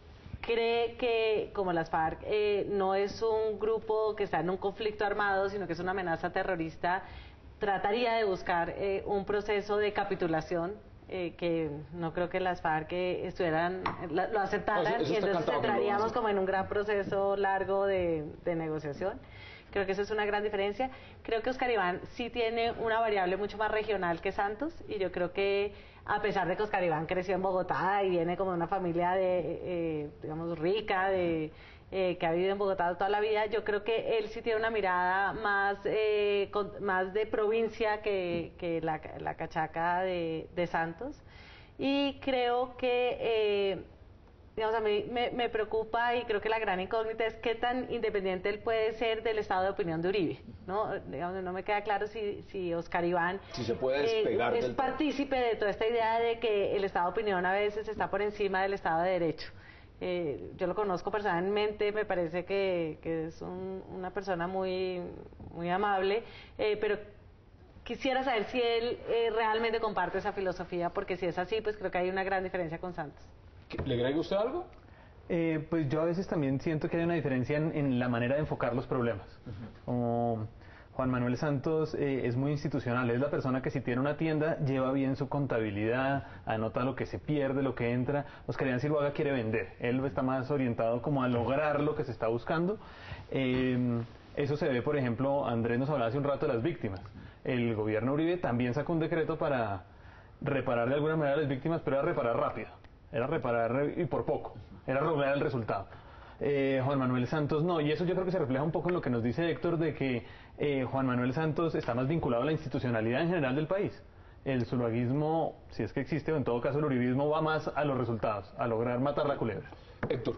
cree que, como las FARC, eh, no es un grupo que está en un conflicto armado, sino que es una amenaza terrorista. Trataría de buscar eh, un proceso de capitulación, eh, que no creo que las FARC eh, estuvieran, la, lo aceptaran, no, eso, eso y entonces entraríamos como en un gran proceso largo de, de negociación. Creo que esa es una gran diferencia. Creo que Óscar Iván sí tiene una variable mucho más regional que Santos, y yo creo que a pesar de que Óscar Iván creció en Bogotá y viene como de una familia de, eh, digamos, rica, de eh, que ha vivido en Bogotá toda la vida, yo creo que él sí tiene una mirada más, eh, con, más de provincia que, que la, la cachaca de, de Santos. Y creo que... Eh, digamos, a mí me, me preocupa, y creo que la gran incógnita es qué tan independiente él puede ser del estado de opinión de Uribe, ¿no? Digamos, no me queda claro si, si Óscar Iván si se puede despegar eh, es del partícipe de toda esta idea de que el estado de opinión a veces está por encima del estado de derecho. Eh, yo lo conozco personalmente, me parece que, que es un, una persona muy, muy amable, eh, pero quisiera saber si él eh, realmente comparte esa filosofía, porque si es así, pues creo que hay una gran diferencia con Santos. ¿Le agrega usted algo? Eh, pues yo a veces también siento que hay una diferencia en, en la manera de enfocar los problemas. Uh-huh. Como Juan Manuel Santos eh, es muy institucional, es la persona que si tiene una tienda lleva bien su contabilidad, anota lo que se pierde, lo que entra. Óscar Iván Zuluaga quiere vender, él está más orientado como a lograr lo que se está buscando. Eh, eso se ve, por ejemplo, Andrés nos hablaba hace un rato de las víctimas. El gobierno Uribe también sacó un decreto para reparar de alguna manera a las víctimas, pero era reparar rápido. Era reparar y por poco, era lograr el resultado. Eh, Juan Manuel Santos no, y eso yo creo que se refleja un poco en lo que nos dice Héctor, de que eh, Juan Manuel Santos está más vinculado a la institucionalidad en general del país. El zuluaguismo, si es que existe, o en todo caso el uribismo, va más a los resultados, a lograr matar la culebra. Héctor,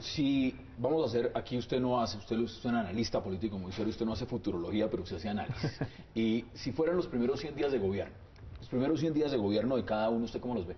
si vamos a hacer, aquí usted no hace, usted es un analista político muy serio, usted no hace futurología, pero usted hace análisis. Y si fueran los primeros cien días de gobierno, los primeros cien días de gobierno de cada uno, ¿usted cómo los ve?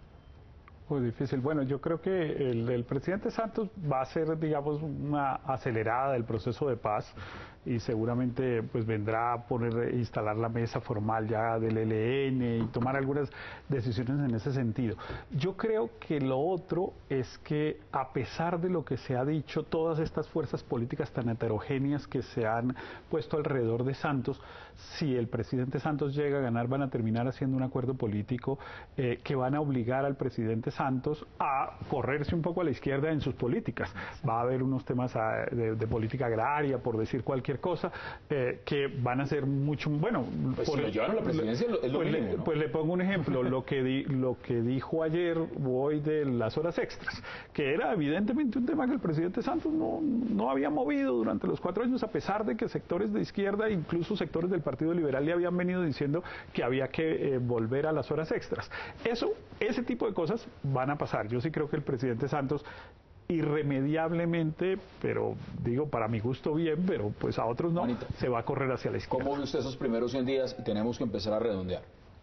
Muy difícil. Bueno, yo creo que el, el presidente Santos va a ser, digamos, una acelerada del proceso de paz, y seguramente pues vendrá a poner, instalar la mesa formal ya del E L N y tomar algunas decisiones en ese sentido. Yo creo que lo otro es que, a pesar de lo que se ha dicho, todas estas fuerzas políticas tan heterogéneas que se han puesto alrededor de Santos, si el presidente Santos llega a ganar, van a terminar haciendo un acuerdo político eh, que van a obligar al presidente Santos a correrse un poco a la izquierda en sus políticas. Va a haber unos temas a, de, de política agraria, por decir cualquier cualquier cosa, eh, que van a ser mucho, bueno... Pues por si lo llevan a la presidencia es lo pues mínimo, le, ¿no? Pues le pongo un ejemplo, lo que, di, lo que dijo ayer o hoy de las horas extras, que era evidentemente un tema que el presidente Santos no, no había movido durante los cuatro años, a pesar de que sectores de izquierda, incluso sectores del Partido Liberal, le habían venido diciendo que había que eh, volver a las horas extras. Eso, ese tipo de cosas van a pasar. Yo sí creo que el presidente Santos irremediablemente, pero digo para mi gusto bien, pero pues a otros no, Juanita, se va a correr hacia la izquierda. ¿Cómo ve usted esos primeros cien días? Y tenemos que empezar a redondear.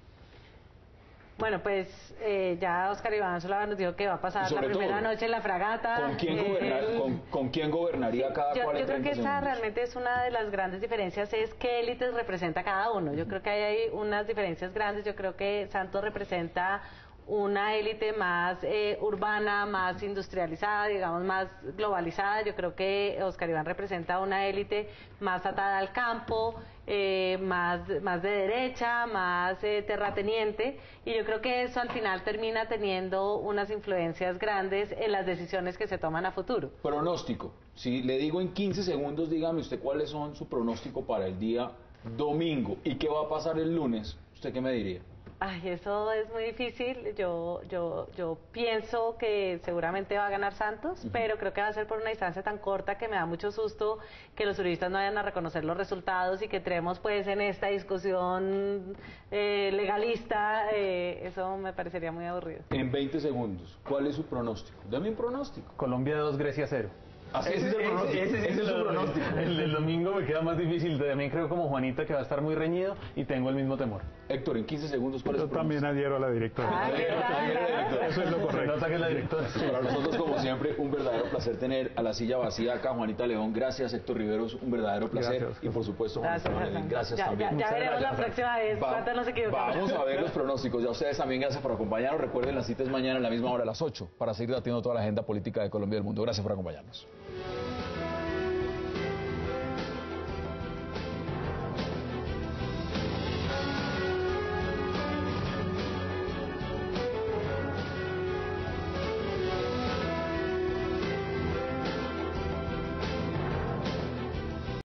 Bueno, pues eh, ya Oscar Iván Zuluaga nos dijo que va a pasar la primera todo, noche en la fragata. ¿Con quién, eh, gobernar, el... con, ¿con quién gobernaría cada yo, cual? Yo creo que esa realmente es una de las grandes diferencias, es qué élites representa cada uno. Yo creo que ahí hay unas diferencias grandes. Yo creo que Santos representa una élite más eh, urbana, más industrializada, digamos, más globalizada. Yo creo que Oscar Iván representa una élite más atada al campo, eh, más, más de derecha, más eh, terrateniente, y yo creo que eso al final termina teniendo unas influencias grandes en las decisiones que se toman a futuro. Pronóstico. Si le digo en quince segundos, dígame usted cuáles son su pronóstico para el día domingo y qué va a pasar el lunes. ¿Usted qué me diría? Ay, eso es muy difícil. Yo, yo, yo pienso que seguramente va a ganar Santos, uh-huh. pero creo que va a ser por una distancia tan corta que me da mucho susto que los juristas no vayan a reconocer los resultados y que entremos pues en esta discusión eh, legalista. Eh, eso me parecería muy aburrido. En veinte segundos, ¿cuál es su pronóstico? Dame un pronóstico. Colombia dos, Grecia cero. Así ese, es el pronóstico. Ese, ese, ese es su pronóstico. El del domingo me queda más difícil. También creo como Juanita que va a estar muy reñido y tengo el mismo temor. Héctor, en quince segundos, ¿cuál Yo es su también adhiero a la directora. Ah, Eso es lo correcto. No la directora. Para nosotros, como siempre, un verdadero placer tener a la silla vacía acá. Juanita León, gracias. Héctor Riveros, un verdadero placer. Gracias, y por supuesto, gracias, Juanita gracias ya, también. Ya, ya veremos gracias. La próxima vez cuánto nos equivocamos. Vamos a ver los pronósticos. Ya ustedes también, gracias por acompañarnos. Recuerden, la cita es mañana a la misma hora, a las ocho, para seguir debatiendo toda la agenda política de Colombia y del mundo. Gracias por acompañarnos.